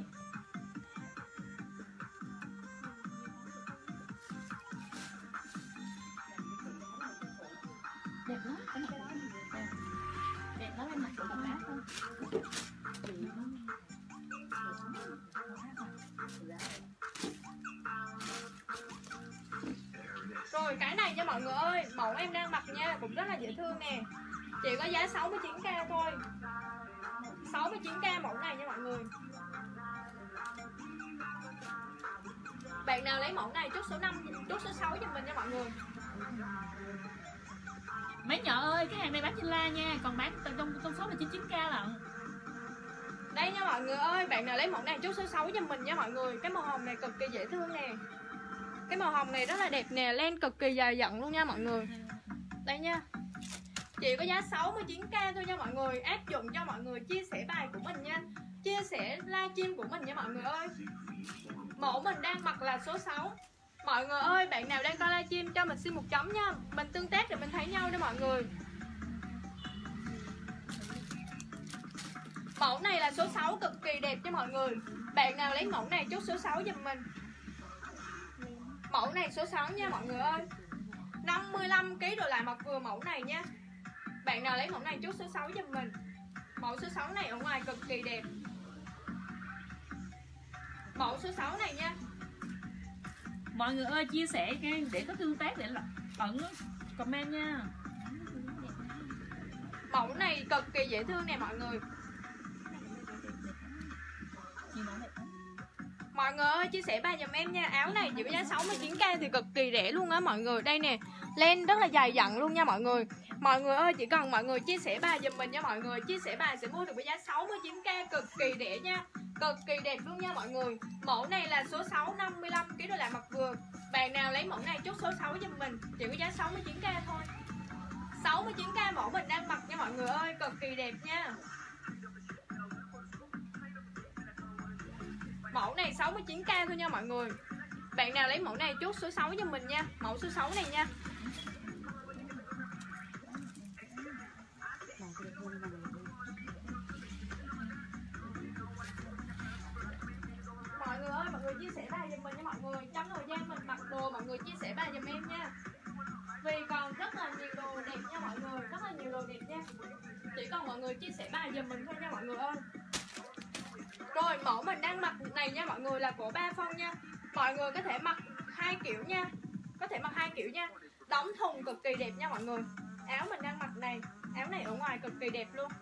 Đẹp lắm, em cái đó đẹp lắm, em mặc của con bác không? Rồi cái này nha mọi người ơi. Mẫu em đang mặc nha. Cũng rất là dễ thương nè. Chỉ có giá 69k thôi. 69k mẫu này nha mọi người. Bạn nào lấy mẫu này chốt số 5, chốt số 6 cho mình nha mọi người. Mấy nhỏ ơi, cái hàng này bán trên la nha. Còn bán trong số là 99k lận. Đây nha mọi người ơi. Bạn nào lấy mẫu này chốt số 6 cho mình nha mọi người. Cái màu hồng này cực kỳ dễ thương nè. Cái màu hồng này rất là đẹp nè. Len cực kỳ dài dặn luôn nha mọi người. Đây nha. Chỉ có giá 69k thôi nha mọi người. Áp dụng cho mọi người chia sẻ bài của mình nha. Chia sẻ livestream của mình nha mọi người ơi. Mẫu mình đang mặc là số 6. Mọi người ơi, bạn nào đang coi livestream cho mình xin một chấm nha. Mình tương tác để mình thấy nhau đó mọi người. Mẫu này là số 6 cực kỳ đẹp cho mọi người. Bạn nào lấy mẫu này chốt số 6 giùm mình. Mẫu này số 6 nha mọi người ơi. 55kg rồi lại mặc vừa mẫu này nha. Bạn nào lấy mẫu này chốt số 6 giùm mình. Mẫu số 6 này ở ngoài cực kỳ đẹp. Mẫu số 6 này nha. Mọi người ơi, chia sẻ để có tương tác để ẩn comment nha. Mẫu này cực kỳ dễ thương nè mọi người. Mọi người ơi, chia sẻ bài giùm em nha. Áo này chỉ có giá 69k thì cực kỳ rẻ luôn á mọi người. Đây nè, len rất là dày dặn luôn nha mọi người. Mọi người ơi, chỉ cần mọi người chia sẻ bài giùm mình nha mọi người. Chia sẻ bài sẽ mua được với giá 69k, cực kỳ rẻ nha. Cực kỳ đẹp luôn nha mọi người. Mẫu này là số 6, 55kg rồi lại mặc vừa. Bạn nào lấy mẫu này chốt số 6 giùm mình. Chỉ có giá 69k thôi. 69k mẫu mình đang mặc nha mọi người ơi. Cực kỳ đẹp nha. Mẫu này 69k thôi nha mọi người. Bạn nào lấy mẫu này chốt số 6 cho mình nha. Mẫu số 6 này nha. Mọi người ơi, mọi người chia sẻ bài giùm mình nha mọi người. Trong thời gian mình mặc đồ, mọi người chia sẻ bài giùm em nha. Vì còn rất là nhiều đồ đẹp nha mọi người. Rất là nhiều đồ đẹp nha. Chỉ cần mọi người chia sẻ bài giùm mình thôi nha mọi người ơi. Rồi mẫu mình đang mặc này nha mọi người là cổ 3 phân nha. Mọi người có thể mặc 2 kiểu nha. Có thể mặc 2 kiểu nha. Đóng thùng cực kỳ đẹp nha mọi người. Áo mình đang mặc này. Áo này ở ngoài cực kỳ đẹp luôn.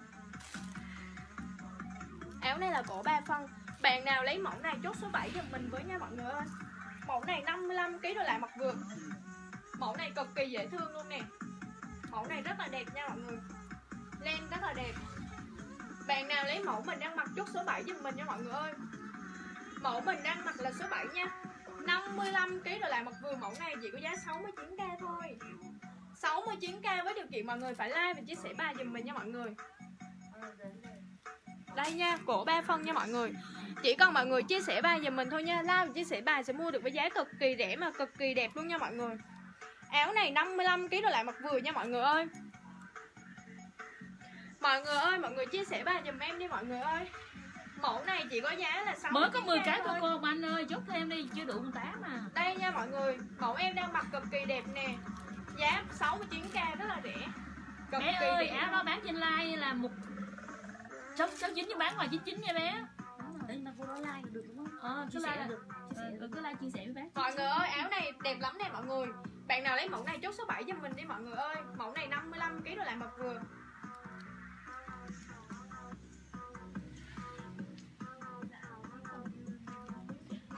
Áo này là cổ 3 phân. Bạn nào lấy mẫu này chốt số 7 giùm mình với nha mọi người ơi. Mẫu này 55kg rồi lại mặc vừa. Mẫu này cực kỳ dễ thương luôn nè. Mẫu này rất là đẹp nha mọi người. Len rất là đẹp. Bạn nào lấy mẫu mình đang mặc chốt số 7 giùm mình nha mọi người ơi. Mẫu mình đang mặc là số 7 nha. 55kg rồi lại mặc vừa. Mẫu này chỉ có giá 69k thôi. 69k với điều kiện mọi người phải like và chia sẻ bài giùm mình nha mọi người. Đây nha, cổ 3 phân nha mọi người. Chỉ cần mọi người chia sẻ bài giùm mình thôi nha. Like và chia sẻ bài sẽ mua được với giá cực kỳ rẻ mà cực kỳ đẹp luôn nha mọi người. Áo này 55kg rồi lại mặc vừa nha mọi người ơi. Mọi người ơi, mọi người chia sẻ bài giùm em đi mọi người ơi. Mẫu này chỉ có giá là 69k. Mới có 10 cái thôi cô Hồng Anh ơi, chốt thêm đi, chưa đủ 18 mà. Đây nha mọi người, mẫu em đang mặc cực kỳ đẹp nè. Giá 69k rất là rẻ. Cực Bé kỳ ơi, rẻ. áo đó bán trên live là 69 nhưng bán ngoài 99 nha bé. Đấy mà cô nói like được đúng không? Cứ like được. Cứ like chia sẻ với bác. Mọi người ơi, áo này đẹp lắm nè mọi người. Bạn nào lấy mẫu này chốt số 7 cho mình đi mọi người ơi. Mẫu này 55kg rồi lại mặc vừa.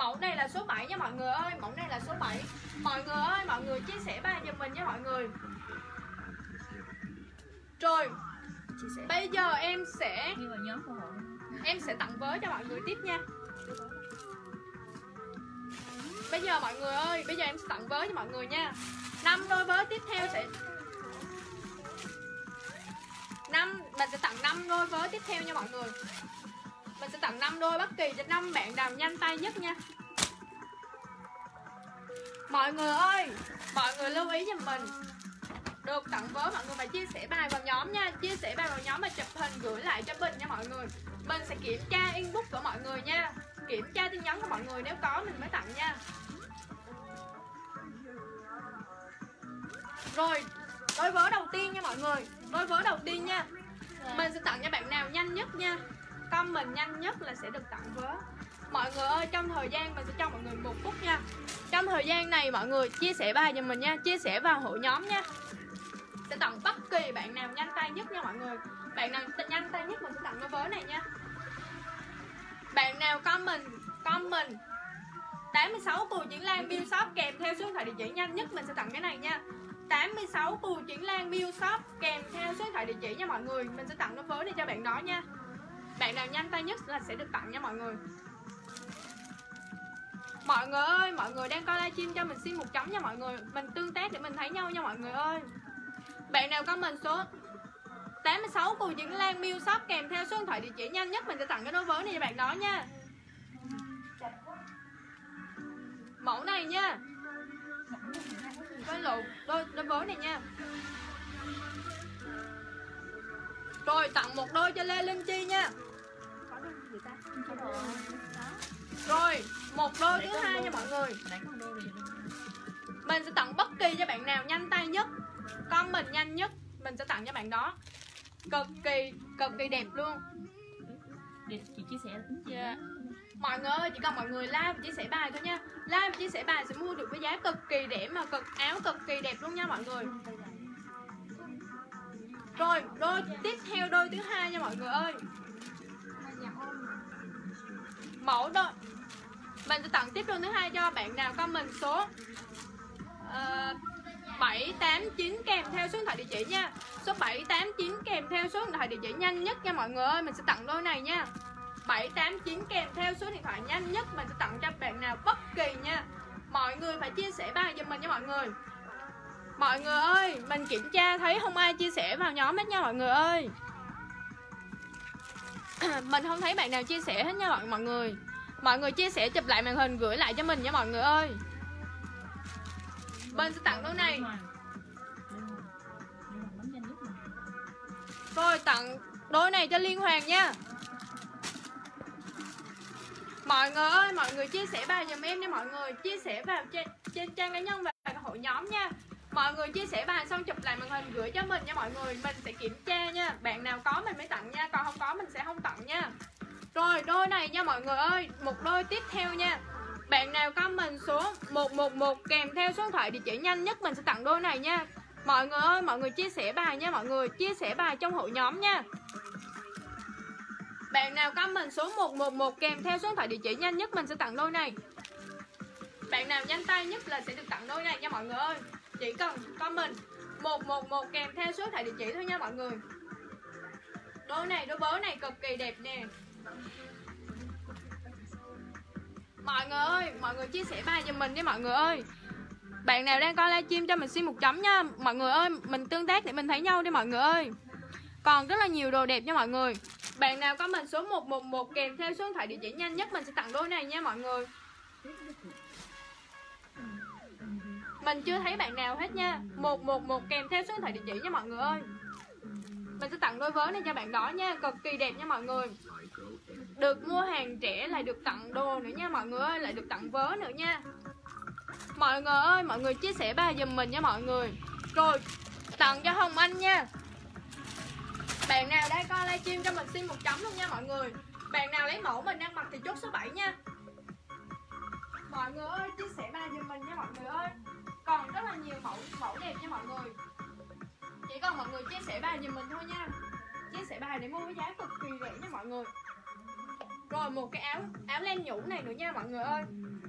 Mẫu này là số 7 nha mọi người ơi. Mẫu này là số 7. Mọi người ơi, mọi người chia sẻ bài giùm mình nha mọi người. Rồi, bây giờ em sẽ Đi vào nhóm của họ. em sẽ tặng vớ cho mọi người tiếp nha. Bây giờ mọi người ơi, bây giờ em sẽ tặng vớ cho mọi người nha. 5 đôi vớ tiếp theo sẽ mình sẽ tặng 5 đôi vớ tiếp theo nha mọi người. Mình sẽ tặng 5 đôi bất kỳ cho 5 bạn nào nhanh tay nhất nha. Mọi người ơi, mọi người lưu ý giùm mình. Được tặng vớ mọi người phải chia sẻ bài vào nhóm nha. Chia sẻ bài vào nhóm và chụp hình gửi lại cho Bình nha mọi người. Mình sẽ kiểm tra inbox của mọi người nha. Kiểm tra tin nhắn của mọi người, nếu có mình mới tặng nha. Rồi, đôi vớ đầu tiên nha mọi người. Đôi vớ đầu tiên nha. Mình sẽ tặng cho bạn nào nhanh nhất nha. Comment nhanh nhất là sẽ được tặng vớ. Mọi người ơi, trong thời gian mình sẽ cho mọi người 1 phút nha. Trong thời gian này mọi người chia sẻ bài cho mình nha. Chia sẻ vào hội nhóm nha. Sẽ tặng bất kỳ bạn nào nhanh tay nhất nha mọi người. Bạn nào nhanh tay nhất mình sẽ tặng cái vớ này nha. Bạn nào comment 86 cù Triển Lan Bill Shop kèm theo số điện thoại địa chỉ nhanh nhất mình sẽ tặng cái này nha. 86 cù Triển Lan Bill Shop kèm theo số điện thoại địa chỉ nha mọi người. Mình sẽ tặng cái vớ này cho bạn đó nha. Bạn nào nhanh tay nhất là sẽ được tặng nha mọi người. Mọi người ơi, mọi người đang coi livestream cho mình xin 1 chấm nha mọi người. Mình tương tác để mình thấy nhau nha mọi người ơi. Bạn nào comment số 86 cù Triển Lan Bill Shop kèm theo số điện thoại địa chỉ nhanh nhất mình sẽ tặng cái đôi vớ này cho bạn đó nha. Mẫu này nha. Với lộ đôi vớ này nha. Rồi tặng 1 đôi cho Lê Linh Chi nha. Rồi 1 đôi thứ hai nha mọi người. Mình sẽ tặng bất kỳ cho bạn nào nhanh tay nhất, comment nhanh nhất mình sẽ tặng cho bạn đó. Cực kỳ đẹp luôn. Để chị chia sẻ. Yeah. Mọi người ơi, chỉ cần mọi người like và chia sẻ bài thôi nha. Like và chia sẻ bài sẽ mua được với giá cực kỳ đẹp mà áo cực kỳ đẹp luôn nha mọi người. Rồi, đôi tiếp theo đôi thứ hai nha mọi người ơi. Mẫu đôi mình sẽ tặng tiếp đôi thứ hai cho bạn nào comment số 789 kèm theo số điện thoại địa chỉ nha. Số 789 kèm theo số điện thoại địa chỉ nhanh nhất nha mọi người ơi. Mình sẽ tặng đôi này nha. 789 kèm theo số điện thoại nhanh nhất mình sẽ tặng cho bạn nào bất kỳ nha. Mọi người phải chia sẻ bài giùm mình nha mọi người. Mọi người ơi, mình kiểm tra thấy không ai chia sẻ vào nhóm hết nha mọi người ơi. Mình không thấy bạn nào chia sẻ hết nha mọi người. Mọi người chia sẻ chụp lại màn hình gửi lại cho mình nha mọi người ơi. Mình sẽ tặng đôi này. Rồi tặng đôi này cho Liên Hoàng nha. Mọi người ơi, mọi người chia sẻ bài giùm em nha mọi người. Chia sẻ vào trên trang cá nhân và hội nhóm nha. Mọi người chia sẻ bài xong chụp lại màn hình gửi cho mình nha mọi người. Mình sẽ kiểm tra nha. Bạn nào có mình mới tặng nha. Còn không có mình sẽ không tặng nha. Rồi đôi này nha mọi người ơi. 1 đôi tiếp theo nha. Bạn nào comment số 111 kèm theo số điện thoại địa chỉ nhanh nhất mình sẽ tặng đôi này nha. Mọi người ơi, mọi người chia sẻ bài nha mọi người. Chia sẻ bài trong hội nhóm nha. Bạn nào comment số 111 kèm theo số điện thoại địa chỉ nhanh nhất mình sẽ tặng đôi này. Bạn nào nhanh tay nhất là sẽ được tặng đôi này nha mọi người ơi. Chỉ cần comment 111 kèm theo số điện thoại địa chỉ thôi nha mọi người. Đôi này, đôi vớ này cực kỳ đẹp nè. Mọi người ơi, mọi người chia sẻ bài giùm mình đi mọi người ơi. Bạn nào đang coi livestream cho mình xin 1 chấm nha. Mọi người ơi, mình tương tác để mình thấy nhau đi mọi người ơi. Còn rất là nhiều đồ đẹp nha mọi người. Bạn nào comment số 111 kèm theo số điện thoại địa chỉ nhanh nhất mình sẽ tặng đôi này nha mọi người. Mình chưa thấy bạn nào hết nha. 111 kèm theo số điện thoại địa chỉ nha mọi người ơi. Mình sẽ tặng đôi vớ này cho bạn đó nha. Cực kỳ đẹp nha mọi người. Được mua hàng rẻ lại được tặng đồ nữa nha mọi người ơi. Lại được tặng vớ nữa nha. Mọi người ơi, mọi người chia sẻ bài giùm mình nha mọi người. Rồi, tặng cho Hồng Anh nha. Bạn nào đang coi livestream cho mình xin 1 chấm luôn nha mọi người. Bạn nào lấy mẫu mình đang mặc thì chốt số 7 nha. Mọi người ơi, chia sẻ bài giùm mình nha mọi người ơi. Còn rất là nhiều mẫu đẹp nha mọi người. Chỉ cần mọi người chia sẻ bài giùm mình thôi nha. Chia sẻ bài để mua với giá cực kỳ rẻ nha mọi người. Rồi một cái áo len nhũ này nữa nha mọi người ơi.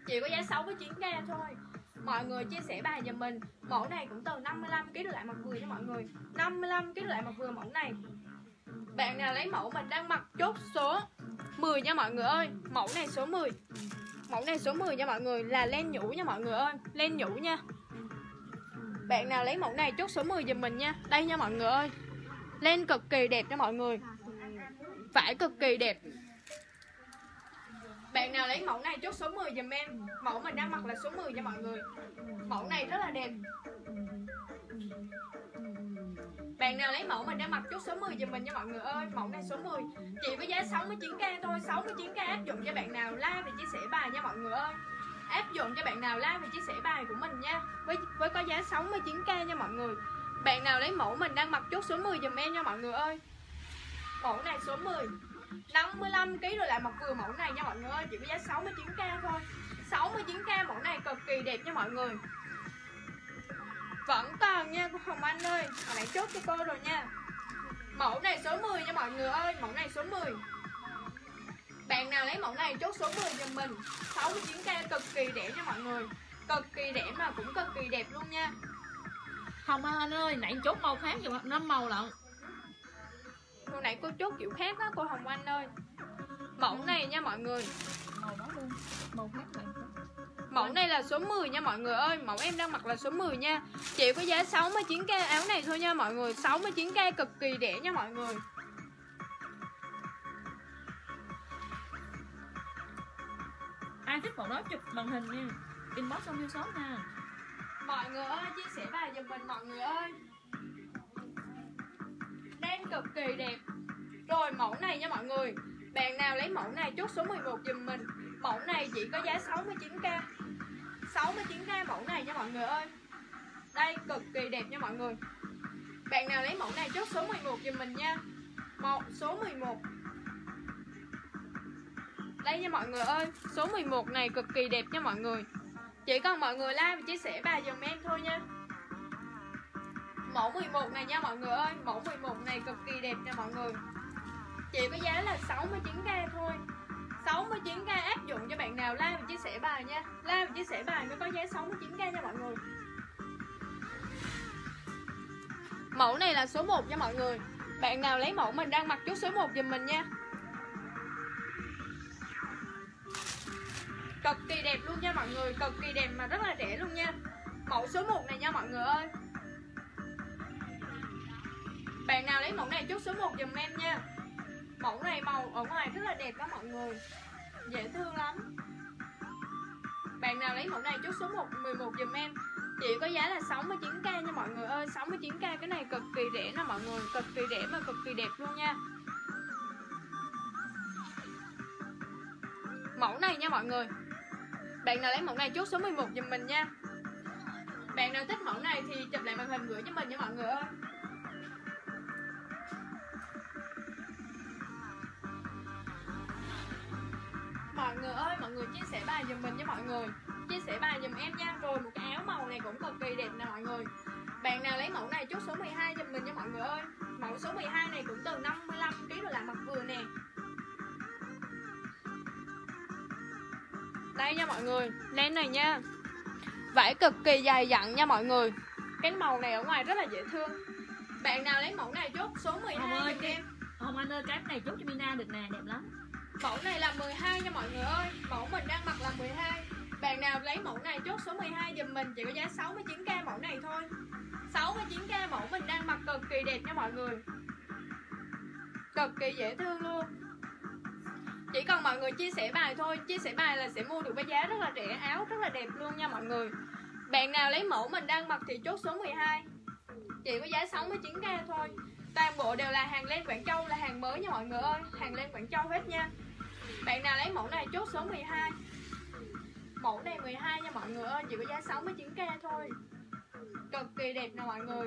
chỉ có giá 69k thôi. Mọi người chia sẻ bài giùm mình. Mẫu này cũng từ 55kg lại mặc vừa cho mọi người. 55kg lại mặc vừa mẫu này. Bạn nào lấy mẫu mình đang mặc chốt số 10 nha mọi người ơi. Mẫu này số 10. Mẫu này số 10 nha mọi người, là len nhũ nha mọi người ơi. Len nhũ nha. Bạn nào lấy mẫu này chốt số 10 giùm mình nha. Đây nha mọi người ơi. Len cực kỳ đẹp nha mọi người. Vải cực kỳ đẹp. Bạn nào lấy mẫu này chốt số 10 giùm em. Mẫu mình đang mặc là số 10 nha mọi người. Mẫu này rất là đẹp. Bạn nào lấy mẫu mình đang mặc chốt số 10 giùm mình nha mọi người ơi. Mẫu này số 10. Chỉ có giá 69k thôi. 69k áp dụng cho bạn nào like và chia sẻ bài nha mọi người ơi. Áp dụng cho bạn nào like và chia sẻ bài của mình nha. Với có giá 69k nha mọi người. Bạn nào lấy mẫu mình đang mặc chốt số 10 giùm em nha mọi người ơi. Mẫu này số 10. 55kg rồi lại mặc vừa mẫu này nha mọi người ơi. Chỉ có giá 69k thôi. 69k mẫu này cực kỳ đẹp nha mọi người. Vẫn còn nha cô Hồng Anh ơi. Hồi nãy chốt cho cô rồi nha. Mẫu này số 10 nha mọi người ơi. Mẫu này số 10. Bạn nào lấy mẫu này chốt số 10 giùm mình. 69k cực kỳ đẹp nha mọi người. Cực kỳ đẹp mà cũng cực kỳ đẹp luôn nha. Hồng Anh ơi, nãy chốt màu khác rồi, 5 màu lận. Hồi nãy cô chốt kiểu khác đó cô Hồng Anh ơi. Mẫu này nha mọi người. Màu đó luôn, màu khác này. Mẫu này là số 10 nha mọi người ơi. Mẫu em đang mặc là số 10 nha. Chỉ có giá 69k áo này thôi nha mọi người. 69k cực kỳ rẻ nha mọi người. Ai thích màu đó chụp màn hình nha. Inbox trong yêu shop nha. Mọi người ơi, chia sẻ bài giùm mình mọi người ơi. Đen cực kỳ đẹp. Rồi mẫu này nha mọi người. Bạn nào lấy mẫu này chốt số 11 giùm mình. Mẫu này chỉ có giá 69k. 69k mẫu này nha mọi người ơi. Đây cực kỳ đẹp nha mọi người. Bạn nào lấy mẫu này chốt số 11 giùm mình nha. Số 11. Đây nha mọi người ơi. Số 11 này cực kỳ đẹp nha mọi người. Chỉ cần mọi người like và chia sẻ bài giùm em thôi nha. Mẫu 11 này nha mọi người ơi. Mẫu 11 này cực kỳ đẹp nha mọi người. Chỉ có giá là 69k thôi. 69k áp dụng cho bạn nào like và chia sẻ bài nha. Like và chia sẻ bài mới có giá 69k nha mọi người. Mẫu này là số 1 nha mọi người. Bạn nào lấy mẫu mình đang mặc chốt số 1 giùm mình nha. Cực kỳ đẹp luôn nha mọi người. Cực kỳ đẹp mà rất là rẻ luôn nha. Mẫu số 1 này nha mọi người ơi. Bạn nào lấy mẫu này chốt số 1 giùm em nha. Mẫu này màu ở ngoài rất là đẹp đó mọi người. Dễ thương lắm. Bạn nào lấy mẫu này chốt số 11 giùm em. Chỉ có giá là 69k nha mọi người ơi. 69k cái này cực kỳ rẻ nè mọi người. Cực kỳ rẻ mà cực kỳ đẹp luôn nha. Mẫu này nha mọi người. Bạn nào lấy mẫu này chốt số 11 giùm mình nha. Bạn nào thích mẫu này thì chụp lại màn hình gửi cho mình nha mọi người ơi. Mọi người ơi, mọi người chia sẻ bài giùm mình nha mọi người. Chia sẻ bài giùm em nha. Rồi một cái áo màu này cũng cực kỳ đẹp nè mọi người. Bạn nào lấy mẫu này chốt số 12 giùm mình nha mọi người ơi. Mẫu số 12 này cũng từ 55kg rồi lại mặc vừa nè. Đây nha mọi người, len này nha. Vải cực kỳ dài dặn nha mọi người. Cái màu này ở ngoài rất là dễ thương. Bạn nào lấy mẫu này chốt số 12 giùm em. Hồng Anh ơi, cái này chốt cho Mina được nè, đẹp lắm. Mẫu này là 12 nha mọi người ơi. Mẫu mình đang mặc là 12. Bạn nào lấy mẫu này chốt số 12 giùm mình. Chỉ có giá 69k mẫu này thôi. 69k mẫu mình đang mặc cực kỳ đẹp nha mọi người. Cực kỳ dễ thương luôn. Chỉ cần mọi người chia sẻ bài thôi. Chia sẻ bài là sẽ mua được với giá rất là rẻ. Áo rất là đẹp luôn nha mọi người. Bạn nào lấy mẫu mình đang mặc thì chốt số 12. Chỉ có giá 69k thôi. Toàn bộ đều là hàng len Quảng Châu, là hàng mới nha mọi người ơi. Hàng len Quảng Châu hết nha. Bạn nào lấy mẫu này chốt số 12. Mẫu này 12 nha mọi người ơi. Chỉ có giá 69k thôi. Cực kỳ đẹp nè mọi người.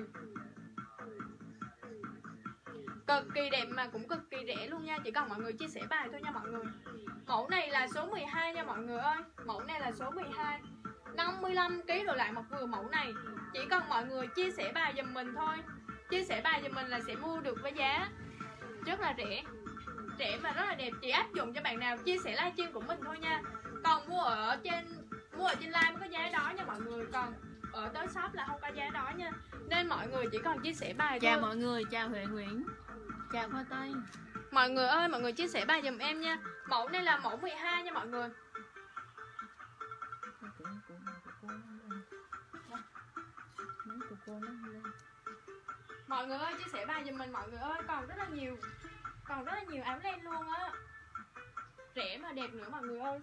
Cực kỳ đẹp mà cũng cực kỳ rẻ luôn nha. Chỉ cần mọi người chia sẻ bài thôi nha mọi người. Mẫu này là số 12 nha mọi người ơi. Mẫu này là số 12. 55kg rồi lại mặc vừa mẫu này. Chỉ cần mọi người chia sẻ bài giùm mình thôi. Chia sẻ bài giùm mình là sẽ mua được với giá rất là rẻ. Rẻ mà rất là đẹp. Chỉ áp dụng cho bạn nào chia sẻ livestream của mình thôi nha. Còn mua ở trên Mua ở trên live mới có giá đó nha mọi người, còn ở tới shop là không có giá đó nha. Nên mọi người chỉ cần chia sẻ bài Chào thôi. mọi người, chào Huệ Nguyễn, chào Khoai Tây. Mọi người ơi, mọi người chia sẻ bài giùm em nha. Mẫu này là mẫu 12 nha mọi người. Mọi người ơi, chia sẻ bài giùm mình mọi người ơi, còn rất là nhiều áo len luôn á. Rẻ mà đẹp nữa mọi người ơi.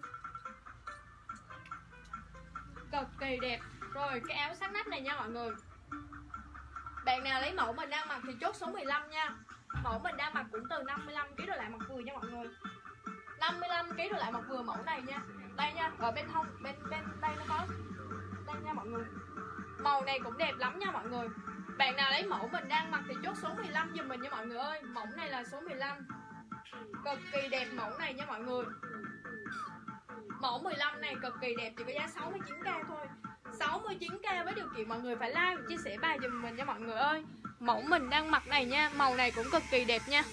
Cực kỳ đẹp. Rồi cái áo sát nách này nha mọi người. Bạn nào lấy mẫu mình đang mặc thì chốt số 15 nha. Mẫu mình đang mặc cũng từ 55kg đổ lại mặc vừa nha mọi người. 55kg đổ lại mặc vừa mẫu này nha. Đây nha, ở bên hông, bên đây nó có. Đây nha mọi người. Màu này cũng đẹp lắm nha mọi người. Bạn nào lấy mẫu mình đang mặc thì chốt số 15 giùm mình nha mọi người ơi. Mẫu này là số 15. Cực kỳ đẹp mẫu này nha mọi người. Mẫu 15 này cực kỳ đẹp, chỉ có giá 69k thôi. 69k với điều kiện mọi người phải like và chia sẻ bài giùm mình nha mọi người ơi. Mẫu mình đang mặc này nha, màu này cũng cực kỳ đẹp nha.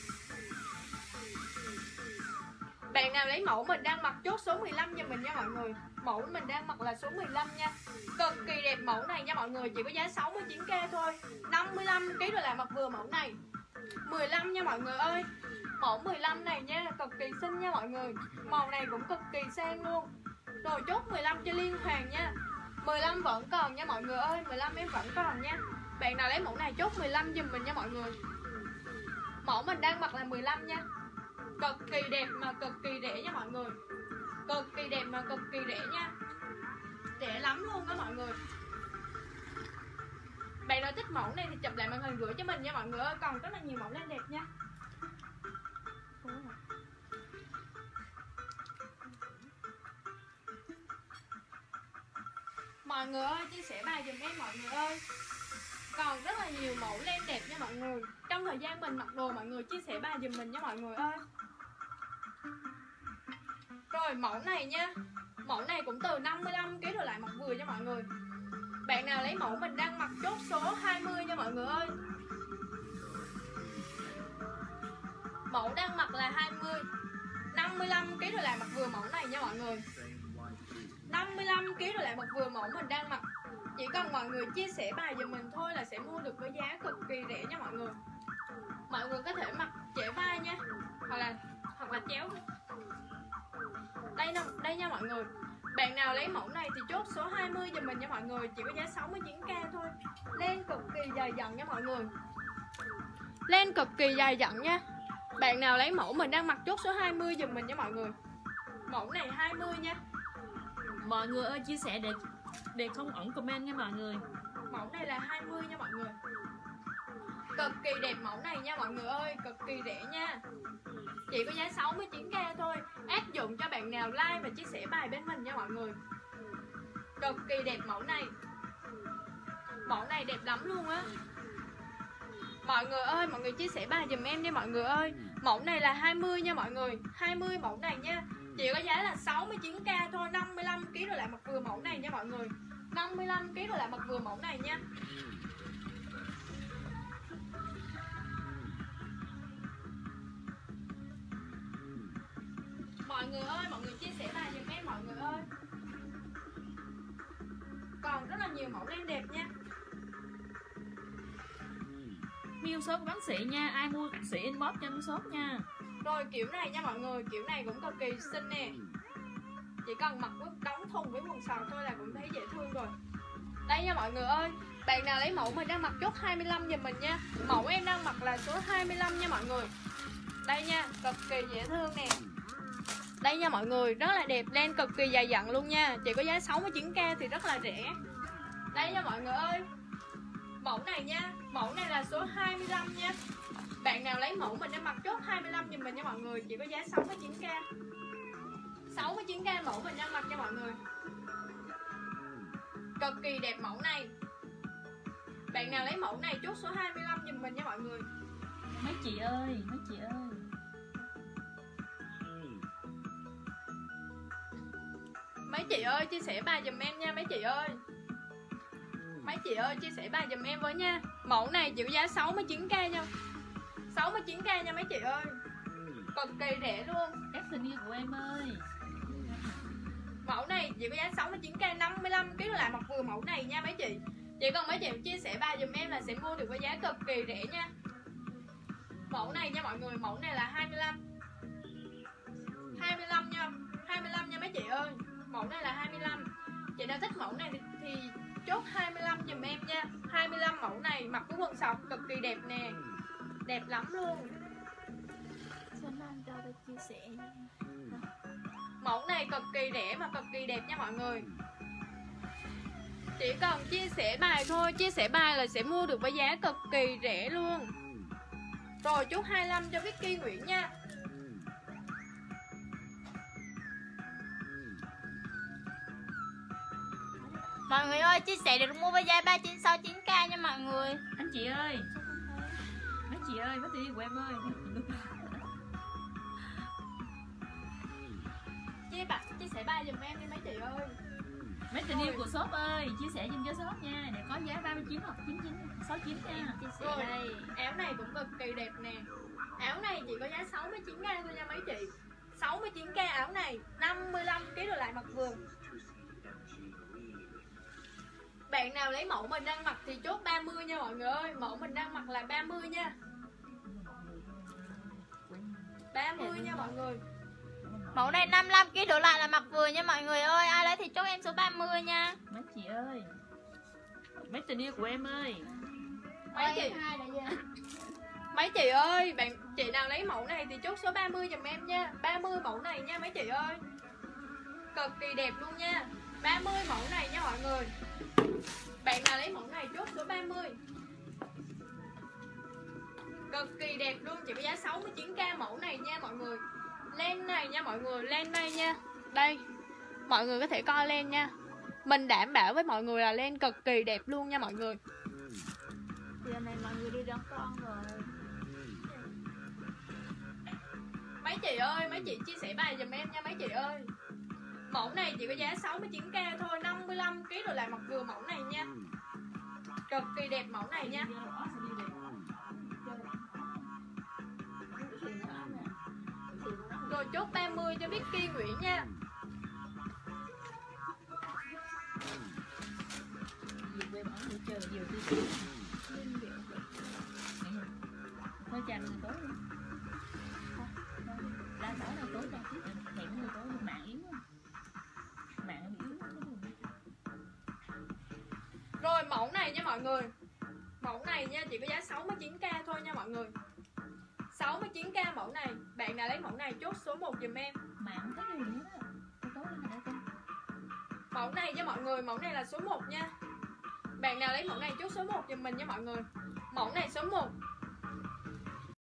Bạn nào lấy mẫu mình đang mặc chốt số 15 giùm mình nha mọi người. Mẫu mình đang mặc là số 15 nha. Cực kỳ đẹp mẫu này nha mọi người, chỉ có giá 69k thôi. 55kg đổ lại mặc vừa mẫu này. 15 nha mọi người ơi. Mẫu 15 này nha, cực kỳ xinh nha mọi người. Màu này cũng cực kỳ sang luôn. Rồi chốt 15 cho Liên Hoàng nha. 15 vẫn còn nha mọi người ơi, 15 em vẫn còn nha. Bạn nào lấy mẫu này chốt 15 giùm mình nha mọi người. Mẫu mình đang mặc là 15 nha. Cực kỳ đẹp mà cực kỳ rẻ nha mọi người. Cực kỳ đẹp mà cực kỳ rẻ nha. Rẻ lắm luôn đó mọi người. Bạn nào thích mẫu này thì chụp lại màn hình gửi cho mình nha mọi người ơi. Còn rất là nhiều mẫu lên đẹp nha. Mọi người ơi, chia sẻ bài giùm em mọi người ơi. Còn rất là nhiều mẫu len đẹp nha mọi người. Trong thời gian mình mặc đồ mọi người chia sẻ bài giùm mình nha mọi người ơi. Rồi mẫu này nha. Mẫu này cũng từ 55kg đổ lại mặc vừa nha mọi người. Bạn nào lấy mẫu mình đang mặc chốt số 20 nha mọi người ơi. Mẫu đang mặc là 20. 55kg đổ lại mặc vừa mẫu này nha mọi người. 55kg đổ lại mặc vừa mẫu mình đang mặc. Chỉ cần mọi người chia sẻ bài giùm mình thôi là sẽ mua được với giá cực kỳ rẻ nha mọi người. Mọi người có thể mặc trễ vai nha, hoặc là chéo. Đây nha mọi người. Bạn nào lấy mẫu này thì chốt số 20 giùm mình nha mọi người, chỉ có giá 69k thôi. Len cực kỳ dài dặn nha mọi người. Len cực kỳ dài dặn nha. Bạn nào lấy mẫu mình đang mặc chốt số 20 giùm mình nha mọi người. Mẫu này 20 nha. Mọi người ơi, chia sẻ để không ẩn comment nha mọi người. Mẫu này là 20 nha mọi người. Cực kỳ đẹp mẫu này nha mọi người ơi, cực kỳ rẻ nha. Chỉ có giá 69k thôi. Áp dụng cho bạn nào like và chia sẻ bài bên mình nha mọi người. Cực kỳ đẹp mẫu này. Mẫu này đẹp lắm luôn á. Mọi người ơi, mọi người chia sẻ bài giùm em đi mọi người ơi. Mẫu này là 20 nha mọi người. 20 mẫu này nha. Chỉ có giá là 69k thôi. 55kg rồi lại mặc vừa mẫu này nha mọi người. 55kg rồi lại mặc vừa mẫu này nha. Mọi người ơi, mọi người chia sẻ bài giùm em mọi người ơi. Còn rất là nhiều mẫu len đẹp nha. Miêu shop bán sỉ nha, ai mua sỉ inbox cho Miêu shop nha. Rồi kiểu này nha mọi người, kiểu này cũng cực kỳ xinh nè. Chỉ cần mặc đóng thùng với quần sọt thôi là cũng thấy dễ thương rồi. Đây nha mọi người ơi. Bạn nào lấy mẫu mình đang mặc chốt 25 giùm mình nha. Mẫu em đang mặc là số 25 nha mọi người. Đây nha, cực kỳ dễ thương nè. Đây nha mọi người, rất là đẹp, len cực kỳ dài dặn luôn nha. Chỉ có giá 69k thì rất là rẻ. Đây nha mọi người ơi. Mẫu này nha, mẫu này là số 25 nha. Bạn nào lấy mẫu mình đang mặc chốt 25 giùm mình nha mọi người, chỉ có giá 69k. 69k mẫu mình đang mặc nha mọi người. Cực kỳ đẹp mẫu này. Bạn nào lấy mẫu này chốt số 25 giùm mình nha mọi người. Mấy chị ơi, mấy chị ơi. Mấy chị ơi, chia sẻ bài giùm em nha mấy chị ơi. Mấy chị ơi, chia sẻ bài giùm em với nha. Mẫu này chỉ có giá 69k nha. 69k nha mấy chị ơi. Cực kỳ rẻ luôn. Các tình yêu của em ơi. Mẫu này chỉ có giá 69k, 55 kg lại mặc vừa mẫu này nha mấy chị. Chỉ cần mấy chị chia sẻ bài dùm em là sẽ mua được với giá cực kỳ rẻ nha. Mẫu này nha mọi người, mẫu này là 25 nha, 25 nha mấy chị ơi. Mẫu này là 25. Chị nào thích mẫu này thì chốt 25 dùm em nha. 25 mẫu này mặc với quần sọc cực kỳ đẹp nè. Đẹp lắm luôn. chia sẻ. Mẫu này cực kỳ rẻ mà cực kỳ đẹp nha mọi người. Chỉ cần chia sẻ bài thôi, chia sẻ bài là sẽ mua được với giá cực kỳ rẻ luôn. Rồi chốt 25 cho Vicky Nguyễn nha. Mọi người ơi, chia sẻ được mua với giá 3969k nha mọi người. Anh chị ơi, mấy chị ơi, mấy chị của em ơi. Chia sẻ bài dùm em đi mấy chị ơi. Mấy tình yêu của shop ơi, chia sẻ giùm cho shop nha, để có giá 39 hoặc 99, 69 nha. Chia sẻ Rồi, đây. áo này cũng cực kỳ đẹp nè. Áo này chỉ có giá 69k thôi nha mấy chị. 69k áo này, 55 kg rồi lại mặc vừa. Bạn nào lấy mẫu mình đang mặc thì chốt 30 nha mọi người ơi. Mẫu mình đang mặc là 30 nha. 30 nha mọi người. Mẫu này 55kg đổ lại là mặc vừa nha mọi người ơi. Ai lấy thì chốt em số 30 nha. Mấy chị ơi, mấy tình yêu của em ơi. Mấy chị ơi, chị nào lấy mẫu này thì chốt số 30 giùm em nha. 30 mẫu này nha mấy chị ơi. Cực kỳ đẹp luôn nha. 30 mẫu này nha mọi người. Bạn nào lấy mẫu này chốt số 30. Cực kỳ đẹp luôn, chỉ có giá 69k mẫu này nha mọi người. Len này nha mọi người, len đây nha. Đây, mọi người có thể coi len nha. Mình đảm bảo với mọi người là len cực kỳ đẹp luôn nha mọi người. Giờ này mọi người đi đón con rồi. Mấy chị ơi, mấy chị chia sẻ bài giùm em nha mấy chị ơi. Mẫu này chỉ có giá 69k thôi, 55kg rồi lại mặc vừa mẫu này nha. Cực kỳ đẹp mẫu này nha. Rồi chốt 30 cho Vicky Nguyễn nha. Thôi chào người tối đi. Ra tối đâu tối ra chứ. Hẹn người tối mạng yếu quá. Mạng yếu quá. Rồi mẫu này nha mọi người. Mẫu này nha chỉ có giá 69k thôi nha mọi người. 69k mẫu này. Bạn nào lấy mẫu này chốt số 1 giùm em. Mạng thấy gì nữa. Tối lên đây con. Mẫu này nha mọi người, mẫu này là số 1 nha. Bạn nào lấy mẫu này chốt số 1 giùm mình nha mọi người. Mẫu này số 1.